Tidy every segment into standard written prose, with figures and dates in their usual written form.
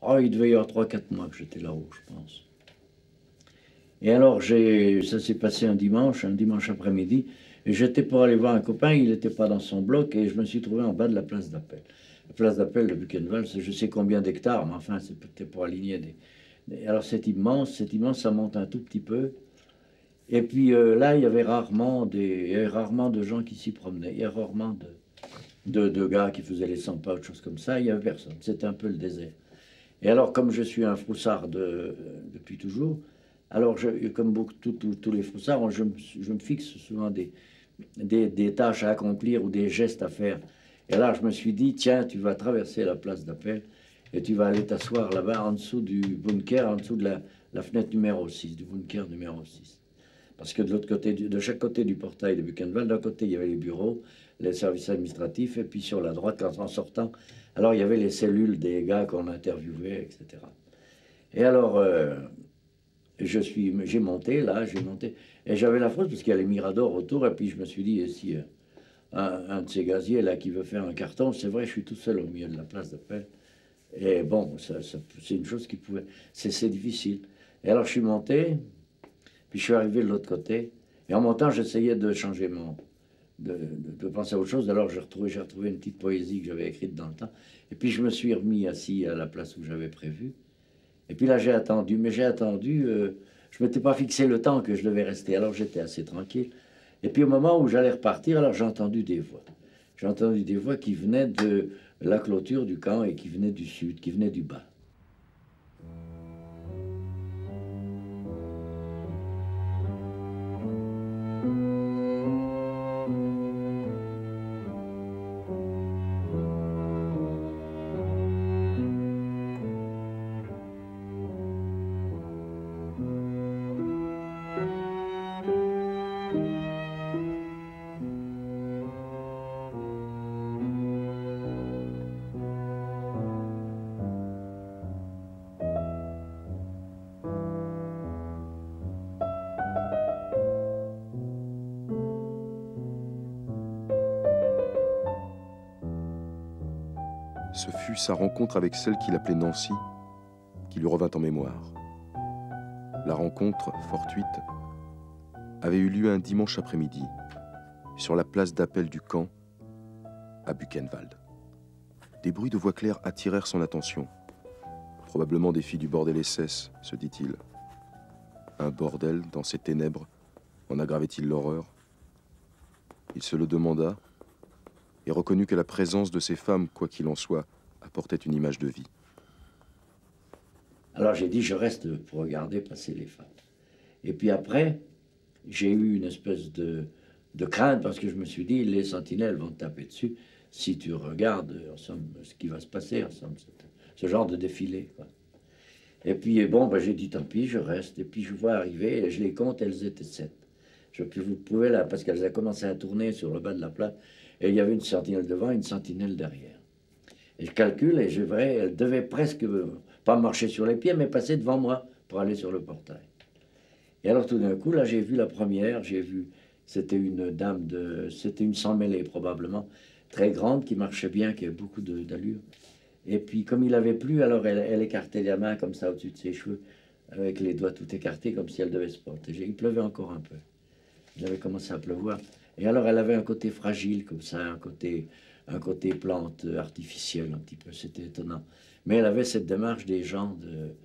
Oh, il devait y avoir 3 4 mois que j'étais là-haut, je pense. Et alors, ça s'est passé un dimanche après-midi, et j'étais pour aller voir un copain, il n'était pas dans son bloc, et je me suis trouvé en bas de la place d'appel. La place d'appel de Buchenwald, c'est je sais combien d'hectares, mais enfin, c'est peut-être pour aligner Alors, c'est immense, ça monte un tout petit peu. Et puis là, il y avait rarement de gens qui s'y promenaient. Il y avait rarement de gars qui faisaient les 100 pas, autre chose comme ça. Il n'y avait personne. C'était un peu le désert. Et alors, comme je suis un froussard depuis toujours, alors comme beaucoup, tous les froussards, je me fixe souvent des tâches à accomplir ou des gestes à faire. Et là, je me suis dit, tiens, tu vas traverser la place d'appel et tu vas aller t'asseoir là-bas en dessous du bunker, en dessous de la fenêtre numéro 6, du bunker numéro 6. Parce que de l'autre côté, de chaque côté du portail de Buchenwald, d'un côté, il y avait les bureaux, les services administratifs, et puis sur la droite, quand en sortant, alors il y avait les cellules des gars qu'on interviewait, etc. Et alors, j'ai monté, là, j'ai monté, et j'avais la frousse, parce qu'il y a les miradors autour, et puis je me suis dit, et si un de ces gaziers, là, qui veut faire un carton, c'est vrai, je suis tout seul au milieu de la place d'appel, et bon, c'est une chose qui pouvait, c'est difficile. Et alors, je suis monté, puis je suis arrivé de l'autre côté. Et en montant, j'essayais de changer de penser à autre chose. Alors j'ai retrouvé une petite poésie que j'avais écrite dans le temps. Et puis je me suis remis assis à la place où j'avais prévu. Et puis là, j'ai attendu. Mais j'ai attendu. Je ne m'étais pas fixé le temps que je devais rester. Alors j'étais assez tranquille. Et puis au moment où j'allais repartir, alors j'ai entendu des voix. J'ai entendu des voix qui venaient de la clôture du camp et qui venaient du sud, qui venaient du bas. Ce fut sa rencontre avec celle qu'il appelait Nancy qui lui revint en mémoire. La rencontre, fortuite, avait eu lieu un dimanche après-midi, sur la place d'appel du camp, à Buchenwald. Des bruits de voix claires attirèrent son attention. Probablement des filles du bordel SS, se dit-il. Un bordel, dans ces ténèbres, en aggravait-il l'horreur? Il se le demanda, et reconnut que la présence de ces femmes, quoi qu'il en soit, apportait une image de vie. Alors j'ai dit, je reste pour regarder passer les femmes. Et puis après, j'ai eu une espèce de crainte parce que je me suis dit, les sentinelles vont te taper dessus si tu regardes, en somme, ce qui va se passer, en somme, ce genre de défilé, quoi. Et puis, bon, ben, j'ai dit, tant pis, je reste. Et puis, je vois arriver, et je les compte, elles étaient 7. Vous pouvez là, parce qu'elles ont commencé à tourner sur le bas de la place, et il y avait une sentinelle devant et une sentinelle derrière. Et je calcule, et je verrais, elles devaient presque, pas marcher sur les pieds, mais passer devant moi pour aller sur le portail. Et alors, tout d'un coup, là, j'ai vu la première, c'était une dame c'était une sans-mêlée, probablement, très grande, qui marchait bien, qui avait beaucoup d'allure. Et puis, comme il avait plu, alors elle écartait les mains comme ça au-dessus de ses cheveux, avec les doigts tout écartés, comme si elle devait se protéger. Il pleuvait encore un peu. Il avait commencé à pleuvoir. Et alors, elle avait un côté fragile, comme ça, un côté plante artificielle, un petit peu. C'était étonnant. Mais elle avait cette démarche des gens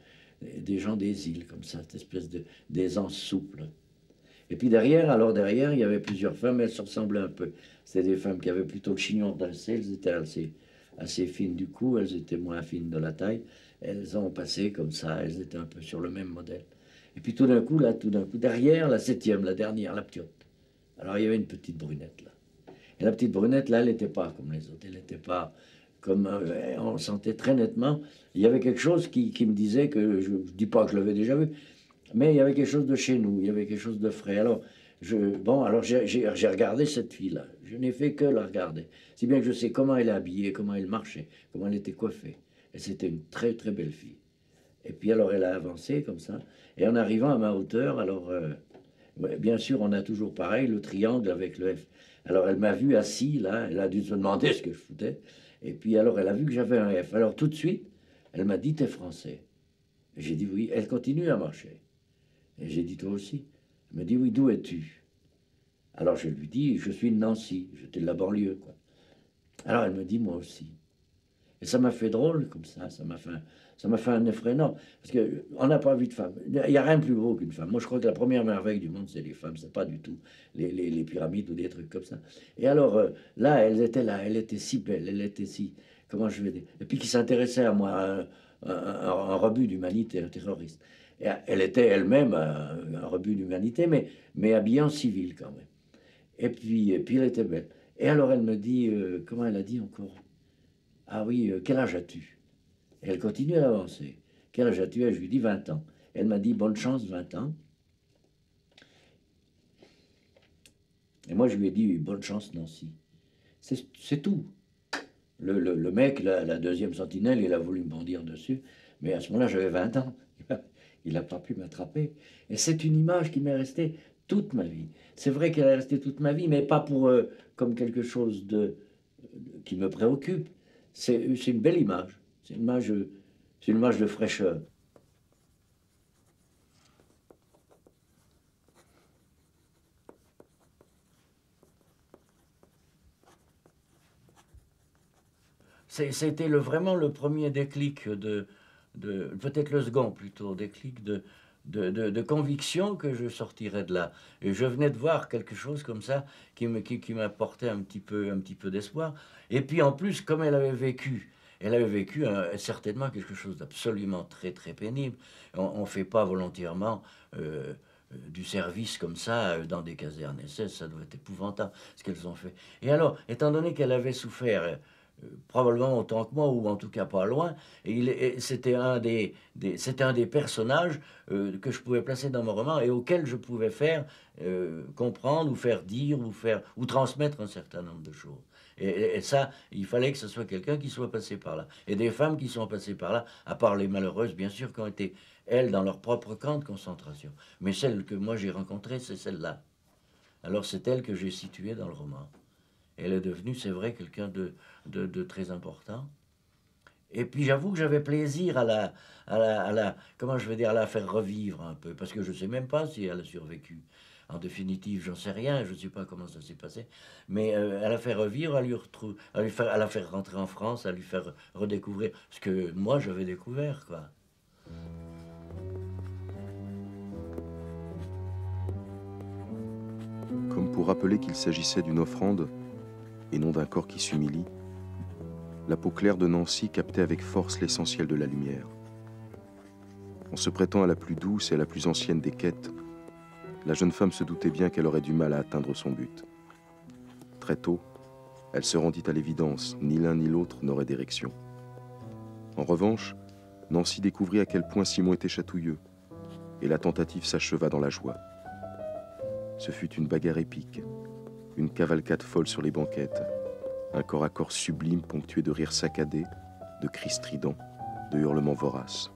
des îles, comme ça, cette espèce d'aisance souple. Et puis derrière, il y avait plusieurs femmes, elles se ressemblaient un peu. C'était des femmes qui avaient plutôt le chignon dressé, elles étaient assez fines du cou, elles étaient moins fines de la taille. Elles ont passé comme ça, elles étaient un peu sur le même modèle. Et puis tout d'un coup, derrière, la septième, la dernière, la ptiote. Alors il y avait une petite brunette là. Et la petite brunette là, elle n'était pas comme les autres, elle n'était pas comme... on sentait très nettement, il y avait quelque chose qui me disait que, je ne dis pas que je l'avais déjà vu, mais il y avait quelque chose de chez nous, il y avait quelque chose de frais. Alors, alors j'ai regardé cette fille-là. Je n'ai fait que la regarder. Si bien que je sais comment elle est habillée, comment elle marchait, comment elle était coiffée. Et c'était une très, très belle fille. Et puis alors, elle a avancé comme ça. Et en arrivant à ma hauteur, alors, ouais, bien sûr, on a toujours pareil, le triangle avec le F. Alors, elle m'a vu assis, là. Elle a dû se demander ce que je foutais. Et puis alors, elle a vu que j'avais un F. Alors, tout de suite, Elle m'a dit, t'es français. Et j'ai dit oui. Elle continue à marcher. Et j'ai dit, toi aussi? Elle m'a dit, oui, d'où es-tu? Alors je lui dis, je suis de Nancy, j'étais de la banlieue, quoi. Alors elle me dit, moi aussi. Et ça m'a fait drôle comme ça m'a fait un effet énorme. Parce qu'on n'a pas vu de femme. Il n'y a rien de plus beau qu'une femme. Moi, je crois que la première merveille du monde, c'est les femmes. C'est pas du tout les pyramides ou des trucs comme ça. Et alors, là, elle était si belle, elle était si. Comment je vais dire? Et puis qui s'intéressait à moi, un rebut d'humanité, un terroriste. Et elle était elle-même un rebut d'humanité, mais habillée en civil quand même. Et puis elle était belle. Et alors elle me dit, comment elle a dit encore? Ah oui, quel âge as-tu? Et elle continue à avancer. Quel âge as-tu? Et je lui dis 20 ans. Elle m'a dit, bonne chance, 20 ans. Et moi, je lui ai dit, bonne chance, Nancy. C'est tout. Le mec, la deuxième sentinelle, il a voulu me bondir dessus. Mais à ce moment-là, j'avais 20 ans. Il n'a pas pu m'attraper. Et c'est une image qui m'est restée toute ma vie. C'est vrai qu'elle est restée toute ma vie, mais pas pour comme quelque chose qui me préoccupe. C'est une belle image. C'est une image de fraîcheur. C'était vraiment le premier déclic peut-être le second plutôt, déclic de conviction que je sortirais de là. Et je venais de voir quelque chose comme ça qui m'apportait un petit peu d'espoir. Et puis en plus, comme elle avait vécu certainement quelque chose d'absolument très très pénible. On ne fait pas volontairement du service comme ça dans des casernes SS, ça doit être épouvantable ce qu'elles ont fait. Et alors, étant donné qu'elle avait souffert probablement autant que moi, ou en tout cas pas loin. Et c'était c'était un des personnages que je pouvais placer dans mon roman et auquel je pouvais faire comprendre, ou faire dire, ou transmettre un certain nombre de choses. Et ça, il fallait que ce soit quelqu'un qui soit passé par là. Et des femmes qui sont passées par là, à part les malheureuses, bien sûr, qui ont été, elles, dans leur propre camp de concentration. Mais celle que moi j'ai rencontrée, c'est celle-là. Alors c'est elle que j'ai située dans le roman. Elle est devenue, c'est vrai, quelqu'un de très important. Et puis j'avoue que j'avais plaisir comment je vais dire, à la faire revivre un peu, parce que je ne sais même pas si elle a survécu. En définitive, j'en sais rien, je ne sais pas comment ça s'est passé, mais à la faire revivre, à la faire rentrer en France, à lui faire redécouvrir ce que moi j'avais découvert, quoi. Comme pour rappeler qu'il s'agissait d'une offrande et non d'un corps qui s'humilie, la peau claire de Nancy captait avec force l'essentiel de la lumière. En se prêtant à la plus douce et à la plus ancienne des quêtes, la jeune femme se doutait bien qu'elle aurait du mal à atteindre son but. Très tôt, elle se rendit à l'évidence, ni l'un ni l'autre n'aurait d'érection. En revanche, Nancy découvrit à quel point Simon était chatouilleux, et la tentative s'acheva dans la joie. Ce fut une bagarre épique, une cavalcade folle sur les banquettes, un corps à corps sublime ponctué de rires saccadés, de cris stridents, de hurlements voraces.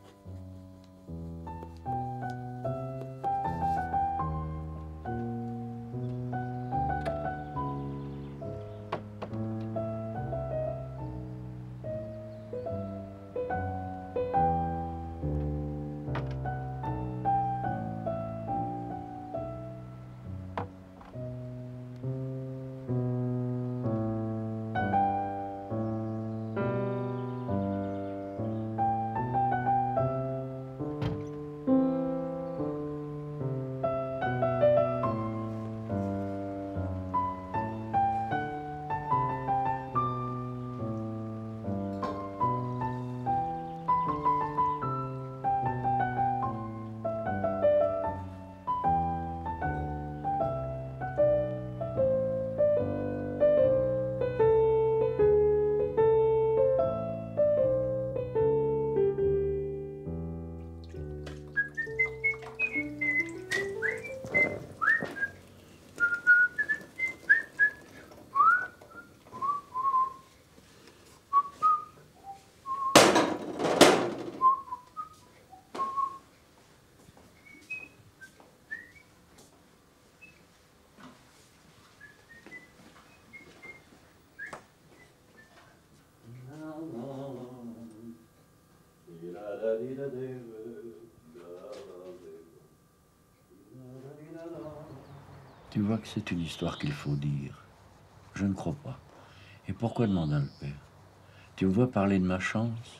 Tu vois que c'est une histoire qu'il faut dire. Je ne crois pas. Et pourquoi demanda le père? Tu me vois parler de ma chance?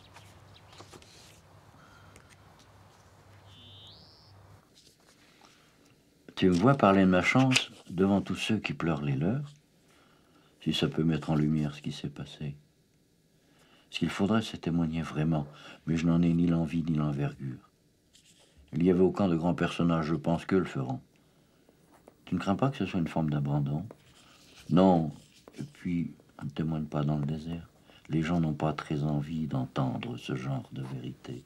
Tu me vois parler de ma chance devant tous ceux qui pleurent les leurs? Si ça peut mettre en lumière ce qui s'est passé. Ce qu'il faudrait, c'est témoigner vraiment, mais je n'en ai ni l'envie ni l'envergure. Il y avait aucun de grands personnages, je pense, qu'eux le feront. Tu ne crains pas que ce soit une forme d'abandon? Non, et puis, on ne témoigne pas dans le désert. Les gens n'ont pas très envie d'entendre ce genre de vérité.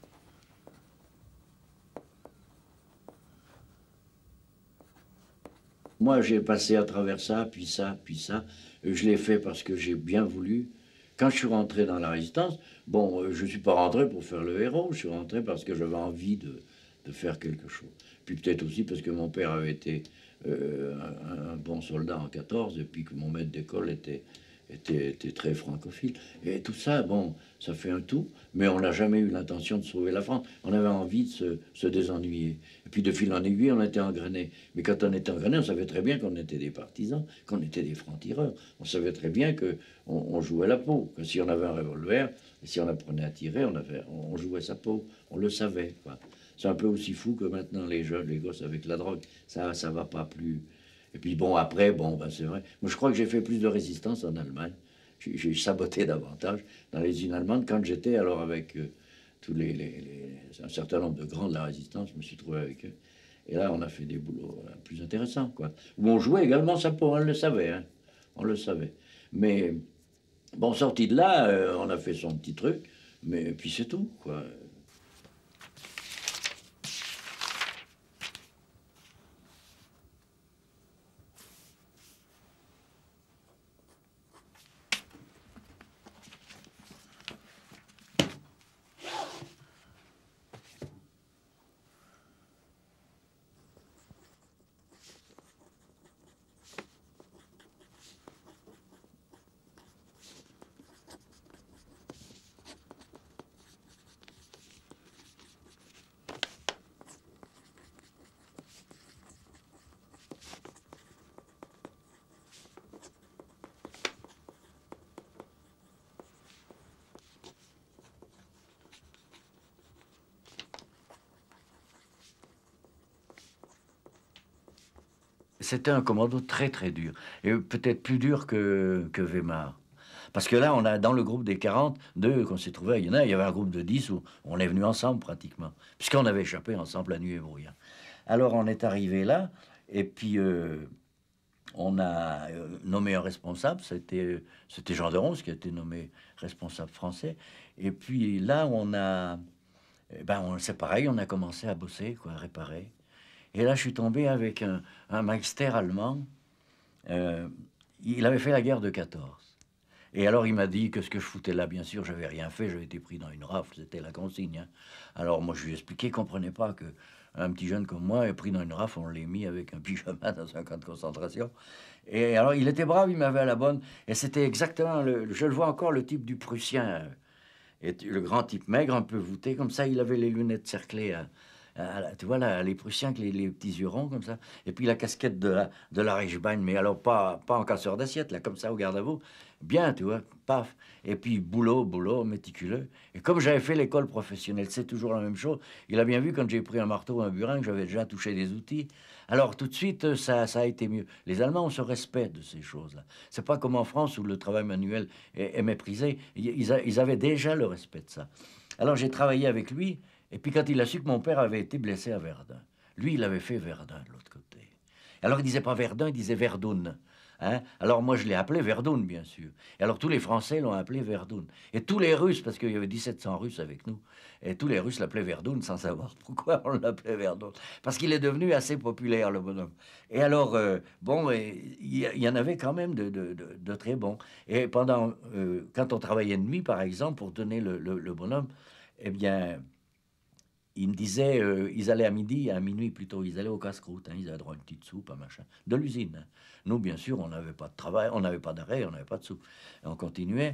Moi, j'ai passé à travers ça, puis ça, puis ça. Je l'ai fait parce que j'ai bien voulu. Quand je suis rentré dans la résistance, bon, je ne suis pas rentré pour faire le héros, je suis rentré parce que j'avais envie de faire quelque chose. Puis peut-être aussi parce que mon père avait été un bon soldat en 14, et puis que mon maître d'école était très francophile. Et tout ça, bon, ça fait un tout, mais on n'a jamais eu l'intention de sauver la France. On avait envie de se désennuyer. Et puis de fil en aiguille, on était engrainés. Mais quand on était engrainés, on savait très bien qu'on était des partisans, qu'on était des francs-tireurs. On savait très bien qu'on jouait la peau, que si on avait un revolver, et si on apprenait à tirer, on jouait sa peau. On le savait, quoi. C'est un peu aussi fou que maintenant les jeunes, les gosses avec la drogue. Ça va pas plus. Et puis bon, après, bon, ben c'est vrai. Moi, je crois que j'ai fait plus de résistance en Allemagne. J'ai saboté davantage dans les usines allemandes quand j'étais alors avec tous un certain nombre de grands de la résistance. Je me suis trouvé avec eux. Et là, on a fait des boulots plus intéressants, quoi. Où on jouait également sa peau, on le savait, hein. On le savait. Mais bon, sorti de là, on a fait son petit truc, mais puis c'est tout, quoi. C'était un commando très très dur, et peut-être plus dur que Weimar. Parce que là, on a dans le groupe des 42 qu'on s'est trouvé à Yéna, il y avait un groupe de 10 où on est venu ensemble pratiquement, puisqu'on avait échappé ensemble la nuit et brouillard. Alors on est arrivé là, et puis on a nommé un responsable, c'était Jean de Ronce qui a été nommé responsable français. Et puis là, c'est pareil, on a commencé à bosser, quoi, à réparer. Et là, je suis tombé avec un Meister allemand. Il avait fait la guerre de 14. Et alors, il m'a dit que ce que je foutais là, bien sûr, j'avais rien fait, j'avais été pris dans une rafle, c'était la consigne, hein. Alors, moi, je lui ai expliqué, il ne comprenait pas qu'un petit jeune comme moi est pris dans une rafle, on l'ait mis avec un pyjama dans un camp de concentration. Et alors, il était brave, il m'avait à la bonne. Et c'était exactement, je le vois encore, le type du Prussien. Et le grand type maigre, un peu voûté, comme ça, il avait les lunettes cerclées. Tu vois, là, les Prussiens avec les petits yeux ronds, comme ça. Et puis la casquette de la Reichsbahn, mais alors pas en casseur d'assiette, là, comme ça, au garde à vous. Bien, tu vois, paf. Et puis boulot, méticuleux. Et comme j'avais fait l'école professionnelle, c'est toujours la même chose. Il a bien vu, quand j'ai pris un marteau ou un burin, que j'avais déjà touché des outils. Alors tout de suite, ça a été mieux. Les Allemands, on se respecte de ces choses-là. C'est pas comme en France où le travail manuel est méprisé. Ils avaient déjà le respect de ça. Alors j'ai travaillé avec lui. Et puis quand il a su que mon père avait été blessé à Verdun, lui, il avait fait Verdun de l'autre côté. Alors il disait pas Verdun, il disait Verdun. Hein? Alors moi, je l'ai appelé Verdun, bien sûr. Et alors tous les Français l'ont appelé Verdun. Et tous les Russes, parce qu'il y avait 1700 Russes avec nous, et tous les Russes l'appelaient Verdun sans savoir pourquoi on l'appelait Verdun. Parce qu'il est devenu assez populaire, le bonhomme. Et alors, il y en avait quand même de très bons. Et quand on travaillait de nuit, par exemple, pour donner le bonhomme, eh bien... Ils me disaient, ils allaient à minuit plutôt, ils allaient au casse-croûte, hein, ils avaient droit à une petite soupe, un machin, de l'usine. Nous, bien sûr, on n'avait pas de travail, on n'avait pas d'arrêt, on n'avait pas de soupe. Et on continuait.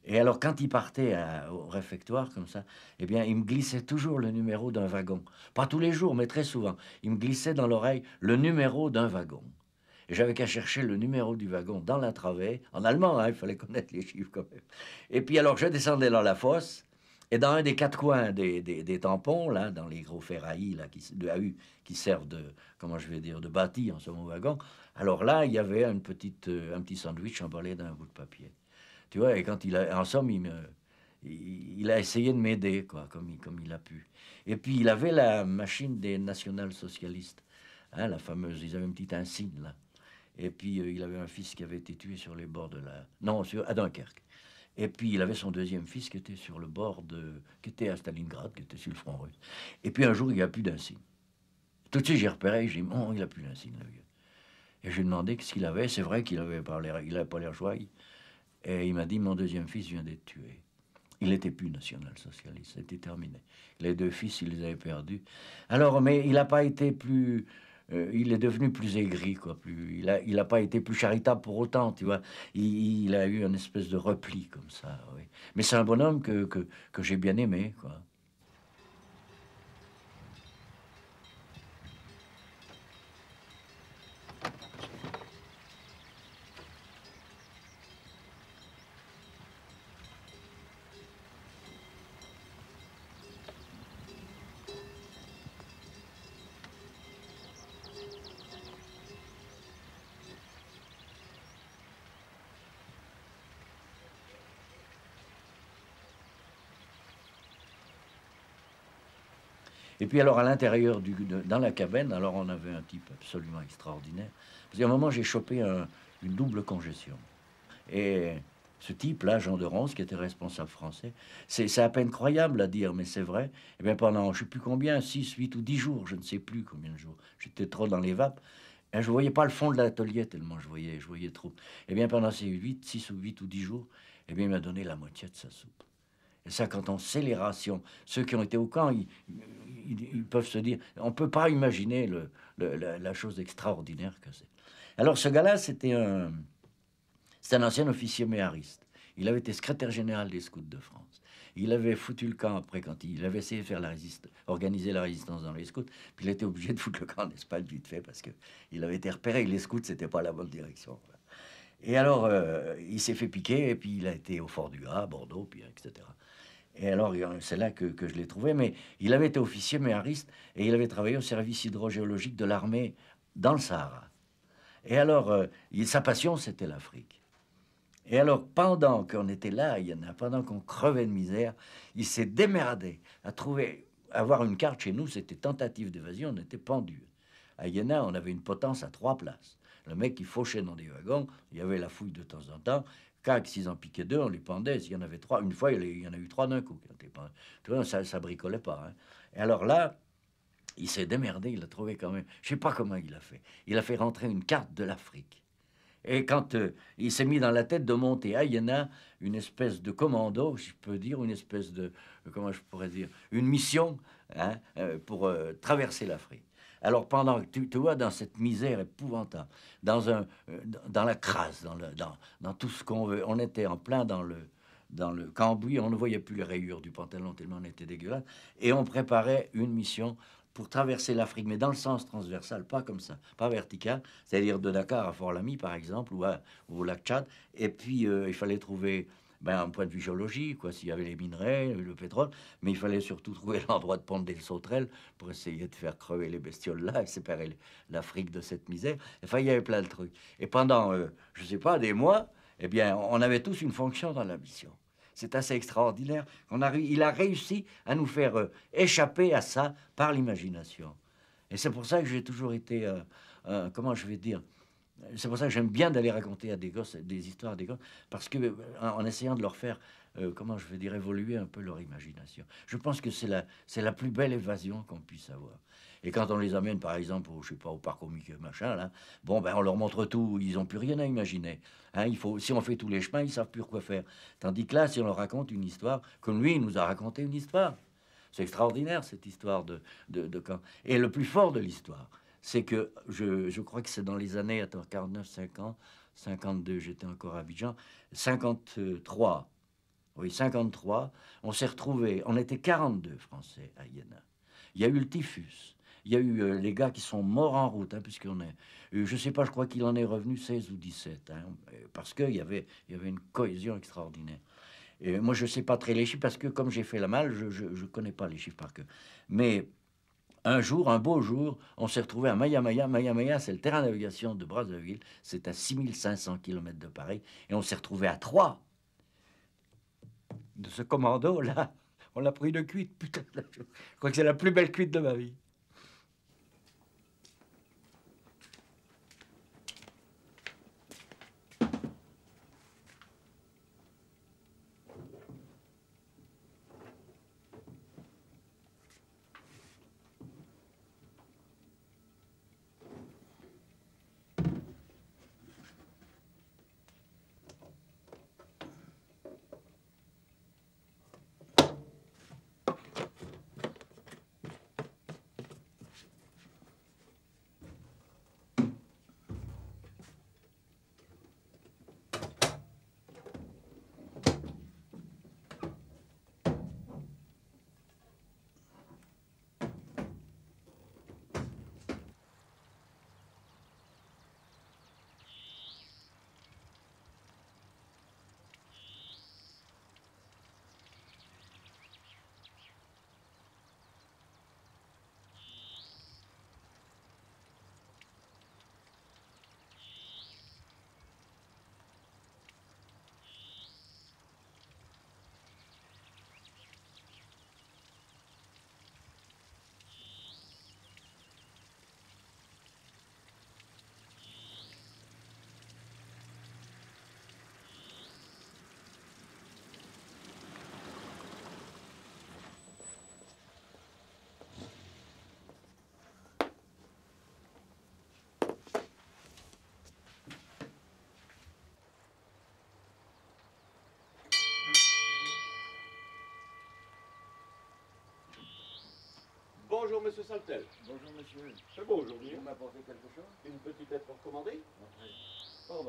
Et alors, quand il partait au réfectoire, comme ça, eh bien, il me glissait toujours le numéro d'un wagon. Pas tous les jours, mais très souvent. Il me glissait dans l'oreille le numéro d'un wagon. Et j'avais qu'à chercher le numéro du wagon dans la travée, en allemand, hein, il fallait connaître les chiffres quand même. Et puis alors, je descendais dans la fosse, et dans un des quatre coins des tampons, là, dans les gros ferraillis là, de AU, qui servent de, comment je vais dire, de bâti en ce moment wagon, alors là, il y avait un petit sandwich emballé dans un bout de papier. Tu vois, et quand en somme, il a essayé de m'aider, quoi, comme il a pu. Et puis, il avait la machine des national-socialistes, hein, la fameuse, ils avaient un petit insigne, là. Et puis, il avait un fils qui avait été tué sur les bords de la... Non, à Dunkerque. Et puis, il avait son deuxième fils qui était sur le bord de... qui était à Stalingrad, qui était sur le front russe. Et puis, un jour, il n'y a plus d'insigne. Tout de suite, j'ai repéré, j'ai dit, oh, il n'a plus d'insigne, le vieux. Et j'ai demandé ce qu'il avait. C'est vrai qu'il n'avait pas l'air joyeux. Et il m'a dit, mon deuxième fils vient d'être tué. Il n'était plus national-socialiste, c'était terminé. Les deux fils, il les avait perdus. Alors, mais il n'a pas été plus... il est devenu plus aigri, quoi. Il a pas été plus charitable pour autant, tu vois. Il a eu une espèce de repli comme ça, oui. Mais c'est un bonhomme que j'ai bien aimé, quoi. Et puis alors à l'intérieur, dans la cabane, alors on avait un type absolument extraordinaire. Parce qu'à un moment, j'ai chopé une double congestion. Et ce type-là, Jean de Ronce, qui était responsable français, c'est à peine croyable à dire, mais c'est vrai. Et bien pendant, je ne sais plus combien, 6, 8 ou 10 jours, je ne sais plus combien de jours, j'étais trop dans les vapes, et je ne voyais pas le fond de l'atelier tellement je voyais trop. Et bien pendant ces 8, 6 ou 8 ou 10 jours, et bien il m'a donné la moitié de sa soupe. Et ça, quand on sait les rations, ceux qui ont été au camp, ils peuvent se dire, on ne peut pas imaginer la chose extraordinaire que c'est. Alors ce gars-là, c'est un ancien officier méhariste. Il avait été secrétaire général des Scouts de France. Il avait foutu le camp après, quand il avait essayé de faire organiser la résistance dans les Scouts. Puis il était obligé de foutre le camp en Espagne vite fait parce qu'il avait été repéré. Les Scouts, c'était pas la bonne direction. Et alors, il s'est fait piquer et puis il a été au Fort du Gras, à Bordeaux, puis etc. Et alors, c'est là que je l'ai trouvé. Mais il avait été officier méhariste et il avait travaillé au service hydrogéologique de l'armée dans le Sahara. Et alors, sa passion, c'était l'Afrique. Et alors, pendant qu'on était là, pendant qu'on crevait de misère, il s'est démerdé à avoir une carte chez nous, c'était tentative d'évasion, on était pendus. À Iéna, on avait une potence à 3 places. Le mec, il fauchait dans des wagons, il y avait la fouille de temps en temps. S'ils en piquaient 2, on les pendait. S'il y en avait 3, une fois, il y en a eu 3 d'un coup. Tu vois, ça bricolait pas. Hein. Et alors là, il s'est démerdé, il a trouvé quand même. Je sais pas comment il a fait. Il a fait rentrer une carte de l'Afrique. Et quand il s'est mis dans la tête de monter à Iéna une espèce de commando, si je peux dire, une espèce de, comment je pourrais dire, une mission hein, pour traverser l'Afrique. Alors pendant que tu vois dans cette misère épouvantable, dans la crasse, dans tout ce qu'on veut, on était en plein dans le cambouis, on ne voyait plus les rayures du pantalon tellement on était dégueulasse, et on préparait une mission pour traverser l'Afrique, mais dans le sens transversal, pas comme ça, pas vertical, c'est-à-dire de Dakar à Fort-Lamy, par exemple, ou au lac Tchad. Et puis, il fallait trouver, un point de vue géologique, quoi, s'il y avait les minerais, le pétrole, mais il fallait surtout trouver l'endroit de pondre des sauterelles pour essayer de faire crever les bestioles là et séparer l'Afrique de cette misère. Enfin, il y avait plein de trucs. Et pendant, je sais pas, des mois, eh bien, on avait tous une fonction dans la mission. C'est assez extraordinaire. Il a réussi à nous faire échapper à ça par l'imagination. Et c'est pour ça que j'ai toujours été, comment je vais dire, c'est pour ça que j'aime bien d'aller raconter à des gosses des histoires à des gosses, parce que en essayant de leur faire, comment je vais dire, évoluer un peu leur imagination. Je pense que c'est la plus belle évasion qu'on puisse avoir. Et quand on les amène, par exemple, je sais pas, au parc comique, machin, là, bon, on leur montre tout, ils n'ont plus rien à imaginer. Hein, si on fait tous les chemins, ils savent plus quoi faire. Tandis que là, si on leur raconte une histoire, comme lui, il nous a raconté une histoire. C'est extraordinaire, cette histoire de camp. Et le plus fort de l'histoire, c'est que je crois que c'est dans les années, 49, 50, 52, j'étais encore à Abidjan, 53, Oui, 53. On s'est retrouvés, on était 42 Français à Iéna. Il y a eu le typhus. Il y a eu les gars qui sont morts en route, hein, puisqu'on est... je ne sais pas, je crois qu'il en est revenu 16 ou 17, hein, parce qu'il y avait une cohésion extraordinaire. Et moi, je ne sais pas très les chiffres, parce que comme j'ai fait la malle, je ne connais pas les chiffres par cœur. Mais un jour, un beau jour, on s'est retrouvé à Maya-Maya. Maya-Maya, c'est le terrain de navigation de Brazzaville. C'est à 6500 km de Paris. Et on s'est retrouvé à 3 de ce commando-là. On l'a pris de cuite, putain. Je crois que c'est la plus belle cuite de ma vie. Bonjour, monsieur Saltel. Bonjour, monsieur. C'est beau aujourd'hui. Vous m'apportez quelque chose? Une petite lettre recommandée? Pardon.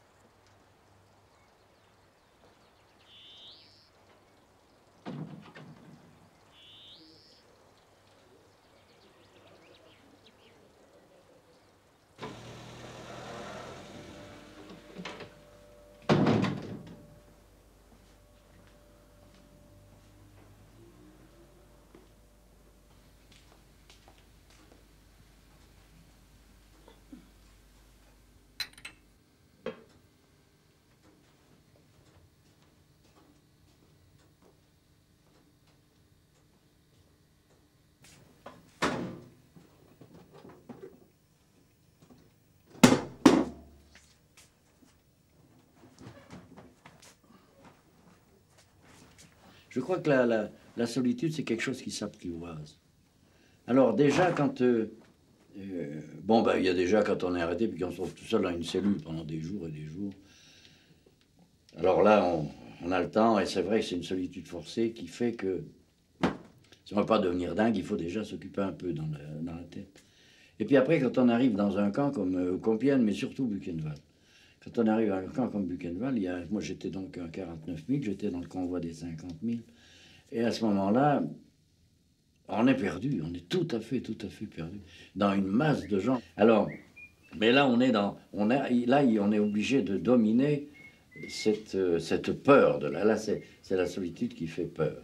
Je crois que la solitude, c'est quelque chose qui s'apprivoise. Alors déjà, quand... bon, ben, il y a déjà quand on est arrêté, puis qu'on se trouve tout seul dans une cellule pendant des jours et des jours. Alors là, on a le temps, et c'est vrai que c'est une solitude forcée qui fait que, si on ne veut pas devenir dingue, il faut déjà s'occuper un peu dans la tête. Et puis après, quand on arrive dans un camp comme Compiègne, mais surtout Buchenwald, quand on arrive à un camp comme Buchenwald, moi j'étais donc à 49 000, j'étais dans le convoi des 50 000, et à ce moment-là, on est perdu, on est tout à fait perdu, dans une masse de gens. Alors, mais là, on est obligé de dominer cette peur. Là, c'est la solitude qui fait peur.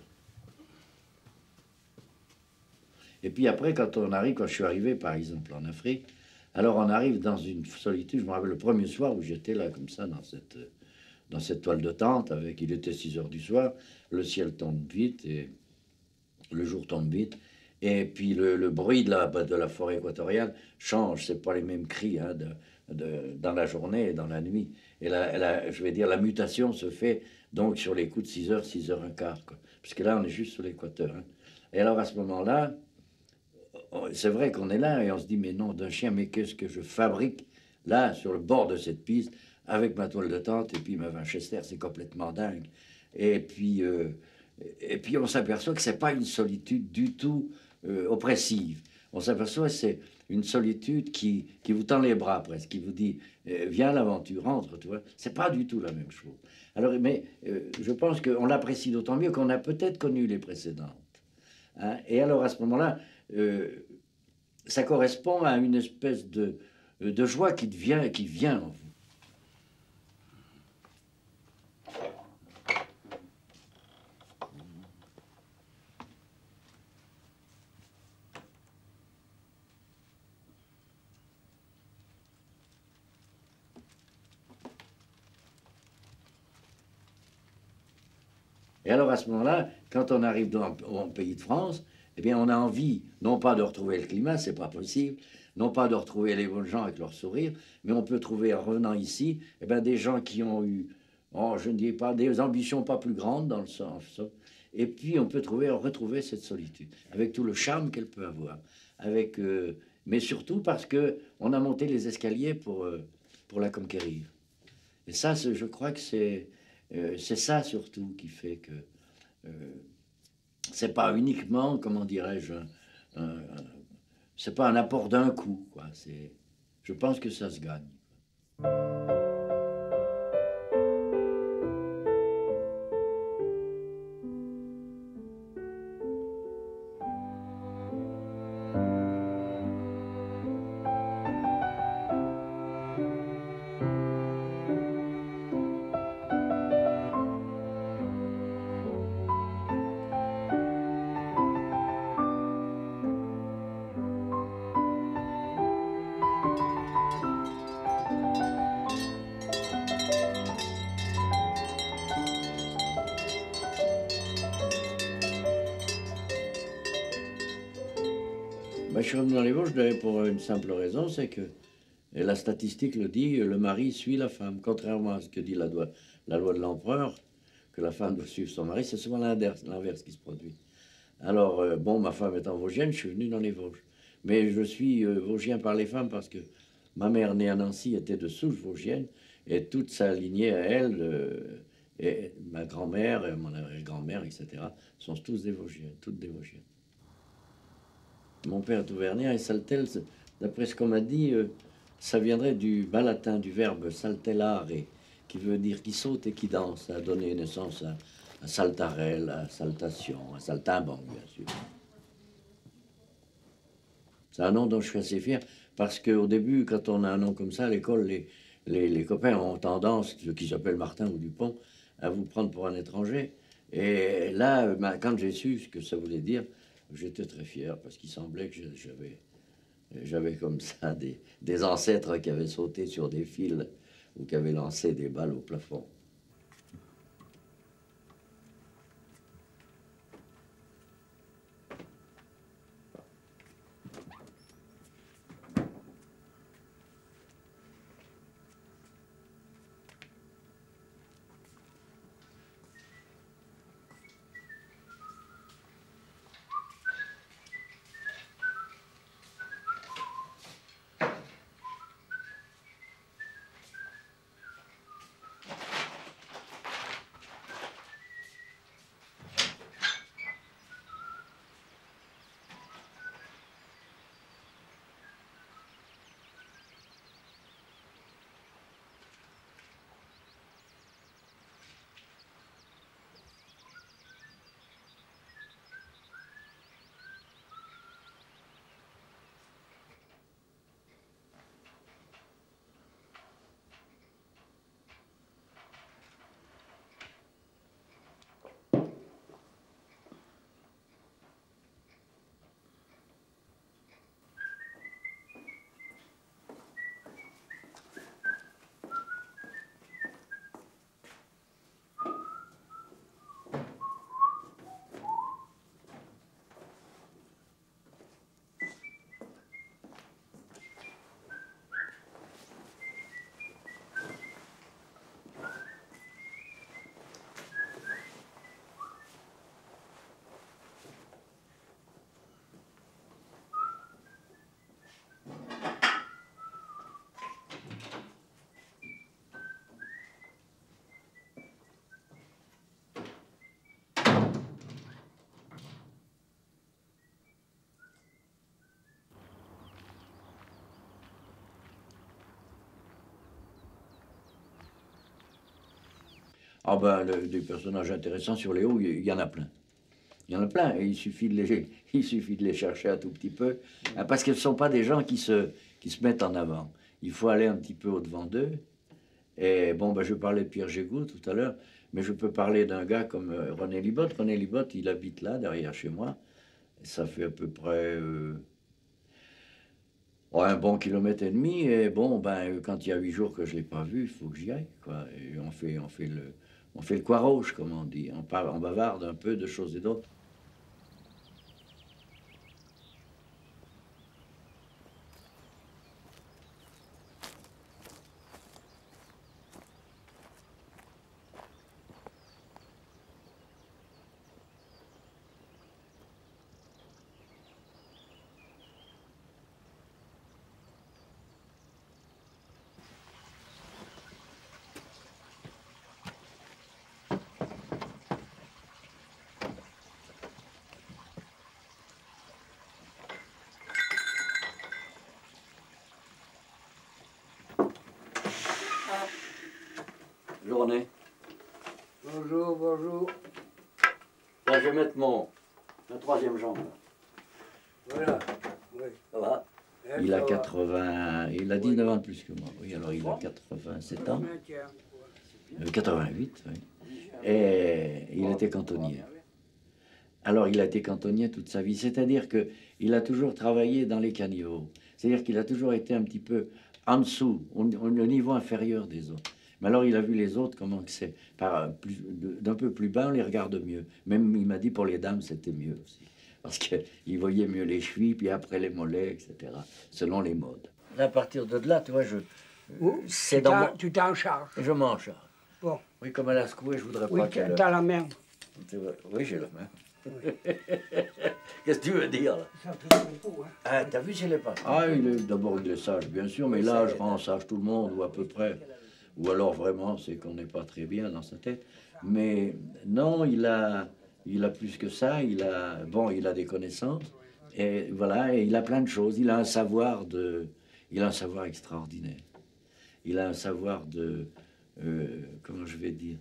Et puis après, quand je suis arrivé, par exemple, en Afrique, alors on arrive dans une solitude, je me rappelle le premier soir où j'étais là, comme ça, dans cette toile de tente, il était 6 heures du soir, le ciel tombe vite, et le jour tombe vite, et puis le bruit de la forêt équatoriale change, c'est pas les mêmes cris hein, dans la journée et dans la nuit. Et je vais dire, la mutation se fait donc sur les coups de 6 heures, 6 heures un quart, quoi. Parce que là, on est juste sur l'équateur. Hein. Et alors, à ce moment-là, c'est vrai qu'on est là et on se dit, mais non, d'un chien, mais qu'est-ce que je fabrique là, sur le bord de cette piste, avec ma toile de tente et puis ma Winchester, c'est complètement dingue. Et puis on s'aperçoit que c'est pas une solitude du tout oppressive. On s'aperçoit que une solitude qui vous tend les bras presque, qui vous dit viens l'aventure, entre, tu vois. C'est pas du tout la même chose. Alors, mais je pense qu'on l'apprécie d'autant mieux qu'on a peut-être connu les précédentes. Hein. Et alors à ce moment-là, ça correspond à une espèce de joie qui vient en vous. Et alors à ce moment-là, quand on arrive au pays de France, eh bien on a envie, non pas de retrouver le climat, c'est pas possible, non pas de retrouver les gens avec leur sourire, mais on peut trouver en revenant ici, eh bien, des gens qui ont eu, oh, je ne dis pas, des ambitions pas plus grandes dans le sens, et puis on peut retrouver cette solitude, avec tout le charme qu'elle peut avoir, avec, mais surtout parce qu'on a monté les escaliers pour la conquérir. Et ça, je crois que c'est ça surtout qui fait que c'est pas uniquement, comment dirais-je, c'est pas un apport d'un coup, quoi. Je pense que ça se gagne. Ben, je suis revenu dans les Vosges pour une simple raison, c'est que et la statistique le dit, le mari suit la femme. Contrairement à ce que dit la loi de l'empereur, que la femme doit suivre son mari, c'est souvent l'inverse qui se produit. Alors, bon, ma femme étant vosgienne, je suis venu dans les Vosges. Mais je suis vosgien par les femmes parce que ma mère née à Nancy était de souche vosgienne et toute sa lignée à elle, et ma grand-mère, mon arrière-grand-mère, etc., sont tous des Vosgiennes, toutes des Vosgiennes. Mon père est auvergnat et saltel, d'après ce qu'on m'a dit, ça viendrait du bas latin, du verbe saltellare, qui veut dire qui saute et qui danse. Ça a donné naissance à saltarelle, à saltation, à saltimbanque, bien sûr. C'est un nom dont je suis assez fier, parce qu'au début, quand on a un nom comme ça à l'école, les copains ont tendance, ceux qui s'appellent Martin ou Dupont, à vous prendre pour un étranger. Et là, quand j'ai su ce que ça voulait dire, j'étais très fier, parce qu'il semblait que j'avais comme ça des ancêtres qui avaient sauté sur des fils ou qui avaient lancé des balles au plafond. Ah ben, des personnages intéressants sur les hauts, il y en a plein. Il y en a plein, et il suffit de les chercher un tout petit peu, parce qu'ils ne sont pas des gens qui se mettent en avant. Il faut aller un petit peu au-devant d'eux. Et bon, ben, je parlais de Pierre Gégaud tout à l'heure, mais je peux parler d'un gars comme René Libotte. René Libotte, il habite là, derrière chez moi. Et ça fait à peu près ouais, un bon kilomètre et demi. Et bon, ben, quand il y a 8 jours que je ne l'ai pas vu, il faut que j'y aille, quoi. Et on fait le coiroche, comme on dit. On parle, on bavarde un peu de choses et d'autres. Journée. Bonjour, bonjour. Là, je vais mettre ma troisième jambe. Voilà. Oui. Ça va? Il a 80, il a 19 ans de plus que moi. Oui, alors il a 87 ans. 88, oui. Et il était cantonnier. Alors, il a été cantonnier toute sa vie. C'est-à-dire qu'il a toujours travaillé dans les caniveaux. C'est-à-dire qu'il a toujours été un petit peu en dessous, au niveau inférieur des autres. Mais alors, il a vu les autres, comment que c'est, d'un peu plus bas, on les regarde mieux. Même, il m'a dit, pour les dames, c'était mieux aussi. Parce qu'il voyait mieux les chevilles, puis après les mollets, etc., selon les modes. À partir de là, tu vois, c'est dans mon... Tu t'en charges. Je m'en charge. Bon. Oui, comme elle a secoué, je voudrais Oui, pas qu'elle... t'as la main. Oui, j'ai la main. Qu'est-ce que tu veux dire, là? Ça fait beaucoup, hein. Ah, t'as vu s'il est pas... Ah, d'abord, il est sage, bien sûr, mais l'âge rend sage tout le monde, ou à peu près. Ou alors, vraiment, c'est qu'on n'est pas très bien dans sa tête. Mais non, il a plus que ça, il a des connaissances, et voilà, et il a plein de choses. Il a un savoir extraordinaire. Il a un savoir comment je vais dire,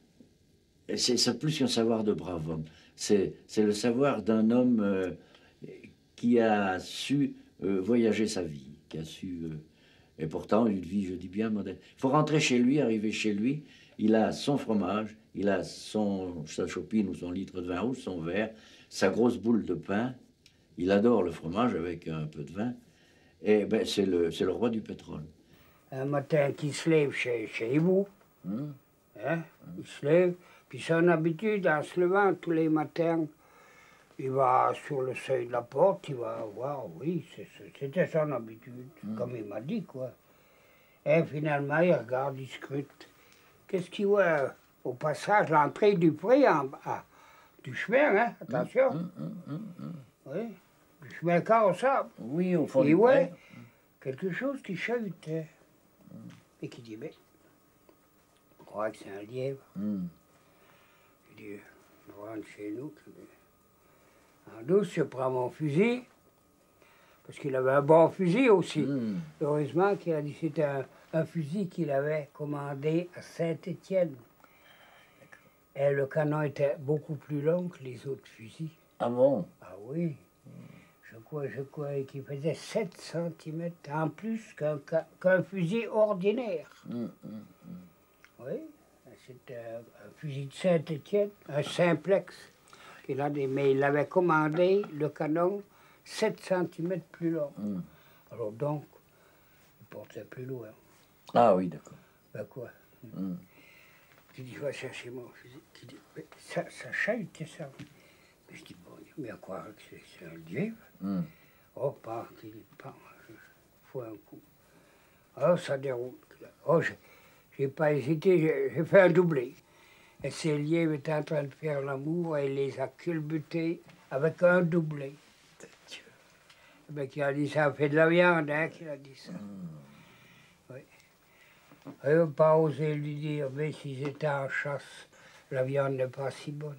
c'est plus qu'un savoir de brave homme. C'est le savoir d'un homme qui a su voyager sa vie, qui a su... et pourtant, une vie, je dis bien, moderne. Il faut rentrer chez lui, arriver chez lui, il a son fromage, il a sa chopine ou son litre de vin rouge, son verre, sa grosse boule de pain. Il adore le fromage avec un peu de vin. Et ben, c'est le roi du pétrole. Un matin qui se lève chez vous, hein, il se lève, puis son habitude, en se levant tous les matins, il va sur le seuil de la porte, il va voir, oui, c'était son habitude, comme il m'a dit, quoi. Et finalement, il regarde, il scrute. Qu'est-ce qu'il voit au passage, l'entrée du pré, du chemin, hein, attention. Oui, du chemin carrossable. Oui, au fond et du ouais, pré. quelque chose qui chahutait. Et qui dit, mais, je crois que c'est un lièvre. Il dit, je rentre chez nous. En douce, je prends mon fusil, parce qu'il avait un bon fusil aussi. Heureusement qu'il a dit que c'était un fusil qu'il avait commandé à Saint-Étienne. Et le canon était beaucoup plus long que les autres fusils. Ah bon? Ah oui. Je crois qu'il faisait 7 cm en plus qu'un fusil ordinaire. Oui, c'était un fusil de Saint-Étienne, un simplex. Mais il avait commandé le canon 7 cm plus long. Alors donc, il portait plus loin. Ah oui, d'accord. Ben quoi? Je dis, va chercher mon fusil. Il dit, mais ça chahute, ça. Mais je dis, bon, mais à croire que c'est un lièvre. Oh, pas, il dit, pas, il faut un coup. Alors ça déroule. Oh, j'ai pas hésité, j'ai fait un doublé. Et ces lièvres étaient en train de faire l'amour et il les a culbutés avec un doublé. Ben, qui a dit ça fait de la viande, hein, qu'il a dit ça. Oui. Il n'a pas osé lui dire, mais s'ils étaient en chasse, la viande n'est pas si bonne.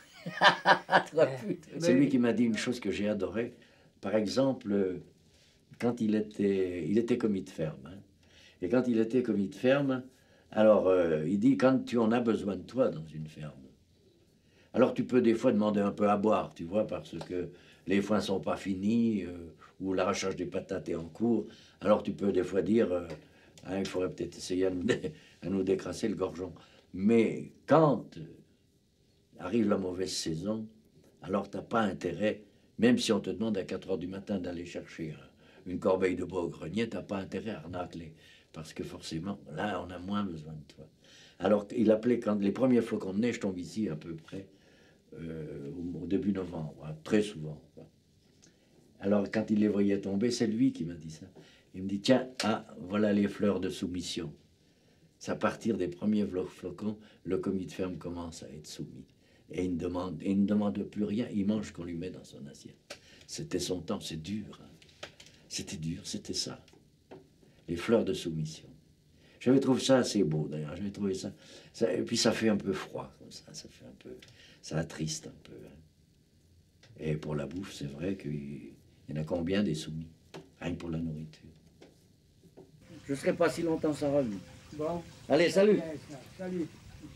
C'est lui qui m'a dit une chose que j'ai adorée. Par exemple, quand il était commis de ferme. Hein, et quand il était commis de ferme, Alors, il dit, quand tu en as besoin de toi dans une ferme, alors tu peux des fois demander un peu à boire, tu vois, parce que les foins sont pas finis, ou l'arrachage des patates est en cours. Alors tu peux des fois dire, hein, il faudrait peut-être essayer à nous décrasser le gorgeon. Mais quand arrive la mauvaise saison, alors tu n'as pas intérêt, même si on te demande à 4 heures du matin d'aller chercher une corbeille de bois au grenier, tu n'as pas intérêt à arnaquer. Parce que forcément, là, on a moins besoin de toi. Alors, il appelait quand les premiers flocons de neige tombent ici à peu près au début novembre, hein, très souvent. Alors, quand il les voyait tomber, c'est lui qui m'a dit ça. Il me dit, tiens, ah, voilà les fleurs de soumission. C'est à partir des premiers flocons, le commis de ferme commence à être soumis. Et il ne demande plus rien, il mange ce qu'on lui met dans son assiette. C'était son temps, c'est dur. Hein. C'était dur, c'était ça. Les fleurs de soumission. J'avais trouvé ça assez beau, d'ailleurs. J'avais trouvé ça, et puis ça fait un peu froid, comme ça fait un peu... Ça attriste un peu. Hein. Et pour la bouffe, c'est vrai qu'il y en a combien des soumis, rien que pour la nourriture. Je ne serai pas si longtemps sans revue. Bon. Allez, salut. Salut.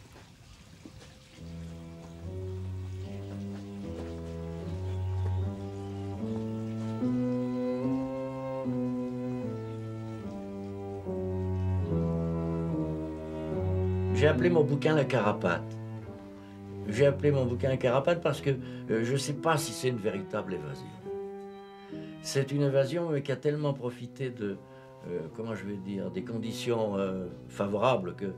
J'ai appelé mon bouquin La Carapate. J'ai appelé mon bouquin La Carapate parce que je ne sais pas si c'est une véritable évasion. C'est une évasion qui a tellement profité de, comment je vais dire, des conditions favorables que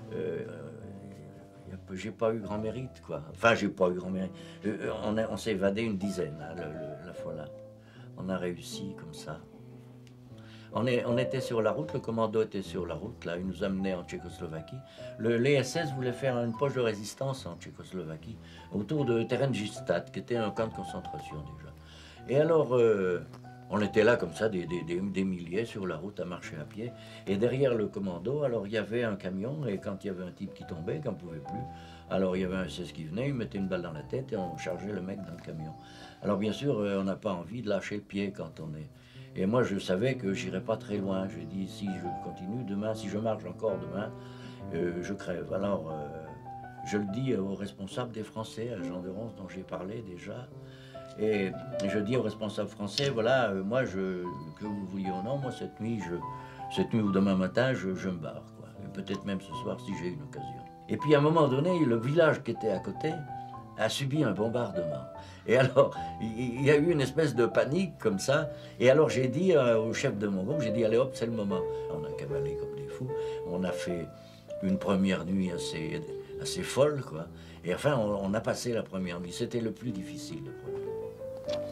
j'ai pas eu grand mérite, quoi. Enfin, j'ai pas eu grand mérite. On s'est évadé une dizaine, hein, la fois là. On a réussi comme ça. On était sur la route, le commando était sur la route, là, il nous amenait en Tchécoslovaquie. Les SS voulaient faire une poche de résistance en Tchécoslovaquie, autour de Terenjistad, qui était un camp de concentration déjà. Et alors, on était là comme ça, des milliers sur la route à marcher à pied. Et derrière le commando, alors il y avait un camion, et quand il y avait un type qui tombait, qu'on ne pouvait plus, alors il y avait un SS qui venait, il mettait une balle dans la tête et on chargeait le mec dans le camion. Alors bien sûr, on n'a pas envie de lâcher le pied quand on est... Et moi, je savais que j'irais pas très loin. J'ai dit, si je continue demain, si je marche encore demain, je crève. Alors, je le dis aux responsables des Français, à Jean de Ronce, dont j'ai parlé déjà. Et je dis aux responsables français, voilà, moi, que vous vouliez ou non, moi, cette nuit ou demain matin, je me barre, quoi. Peut-être même ce soir, si j'ai une occasion. Et puis, à un moment donné, le village qui était à côté a subi un bombardement. Et alors, il y a eu une espèce de panique comme ça. Et alors, j'ai dit au chef de mon groupe, j'ai dit, allez hop, c'est le moment. On a cavalé comme des fous. On a fait une première nuit assez folle, quoi. Et enfin, on a passé la première nuit. C'était le plus difficile, le premier.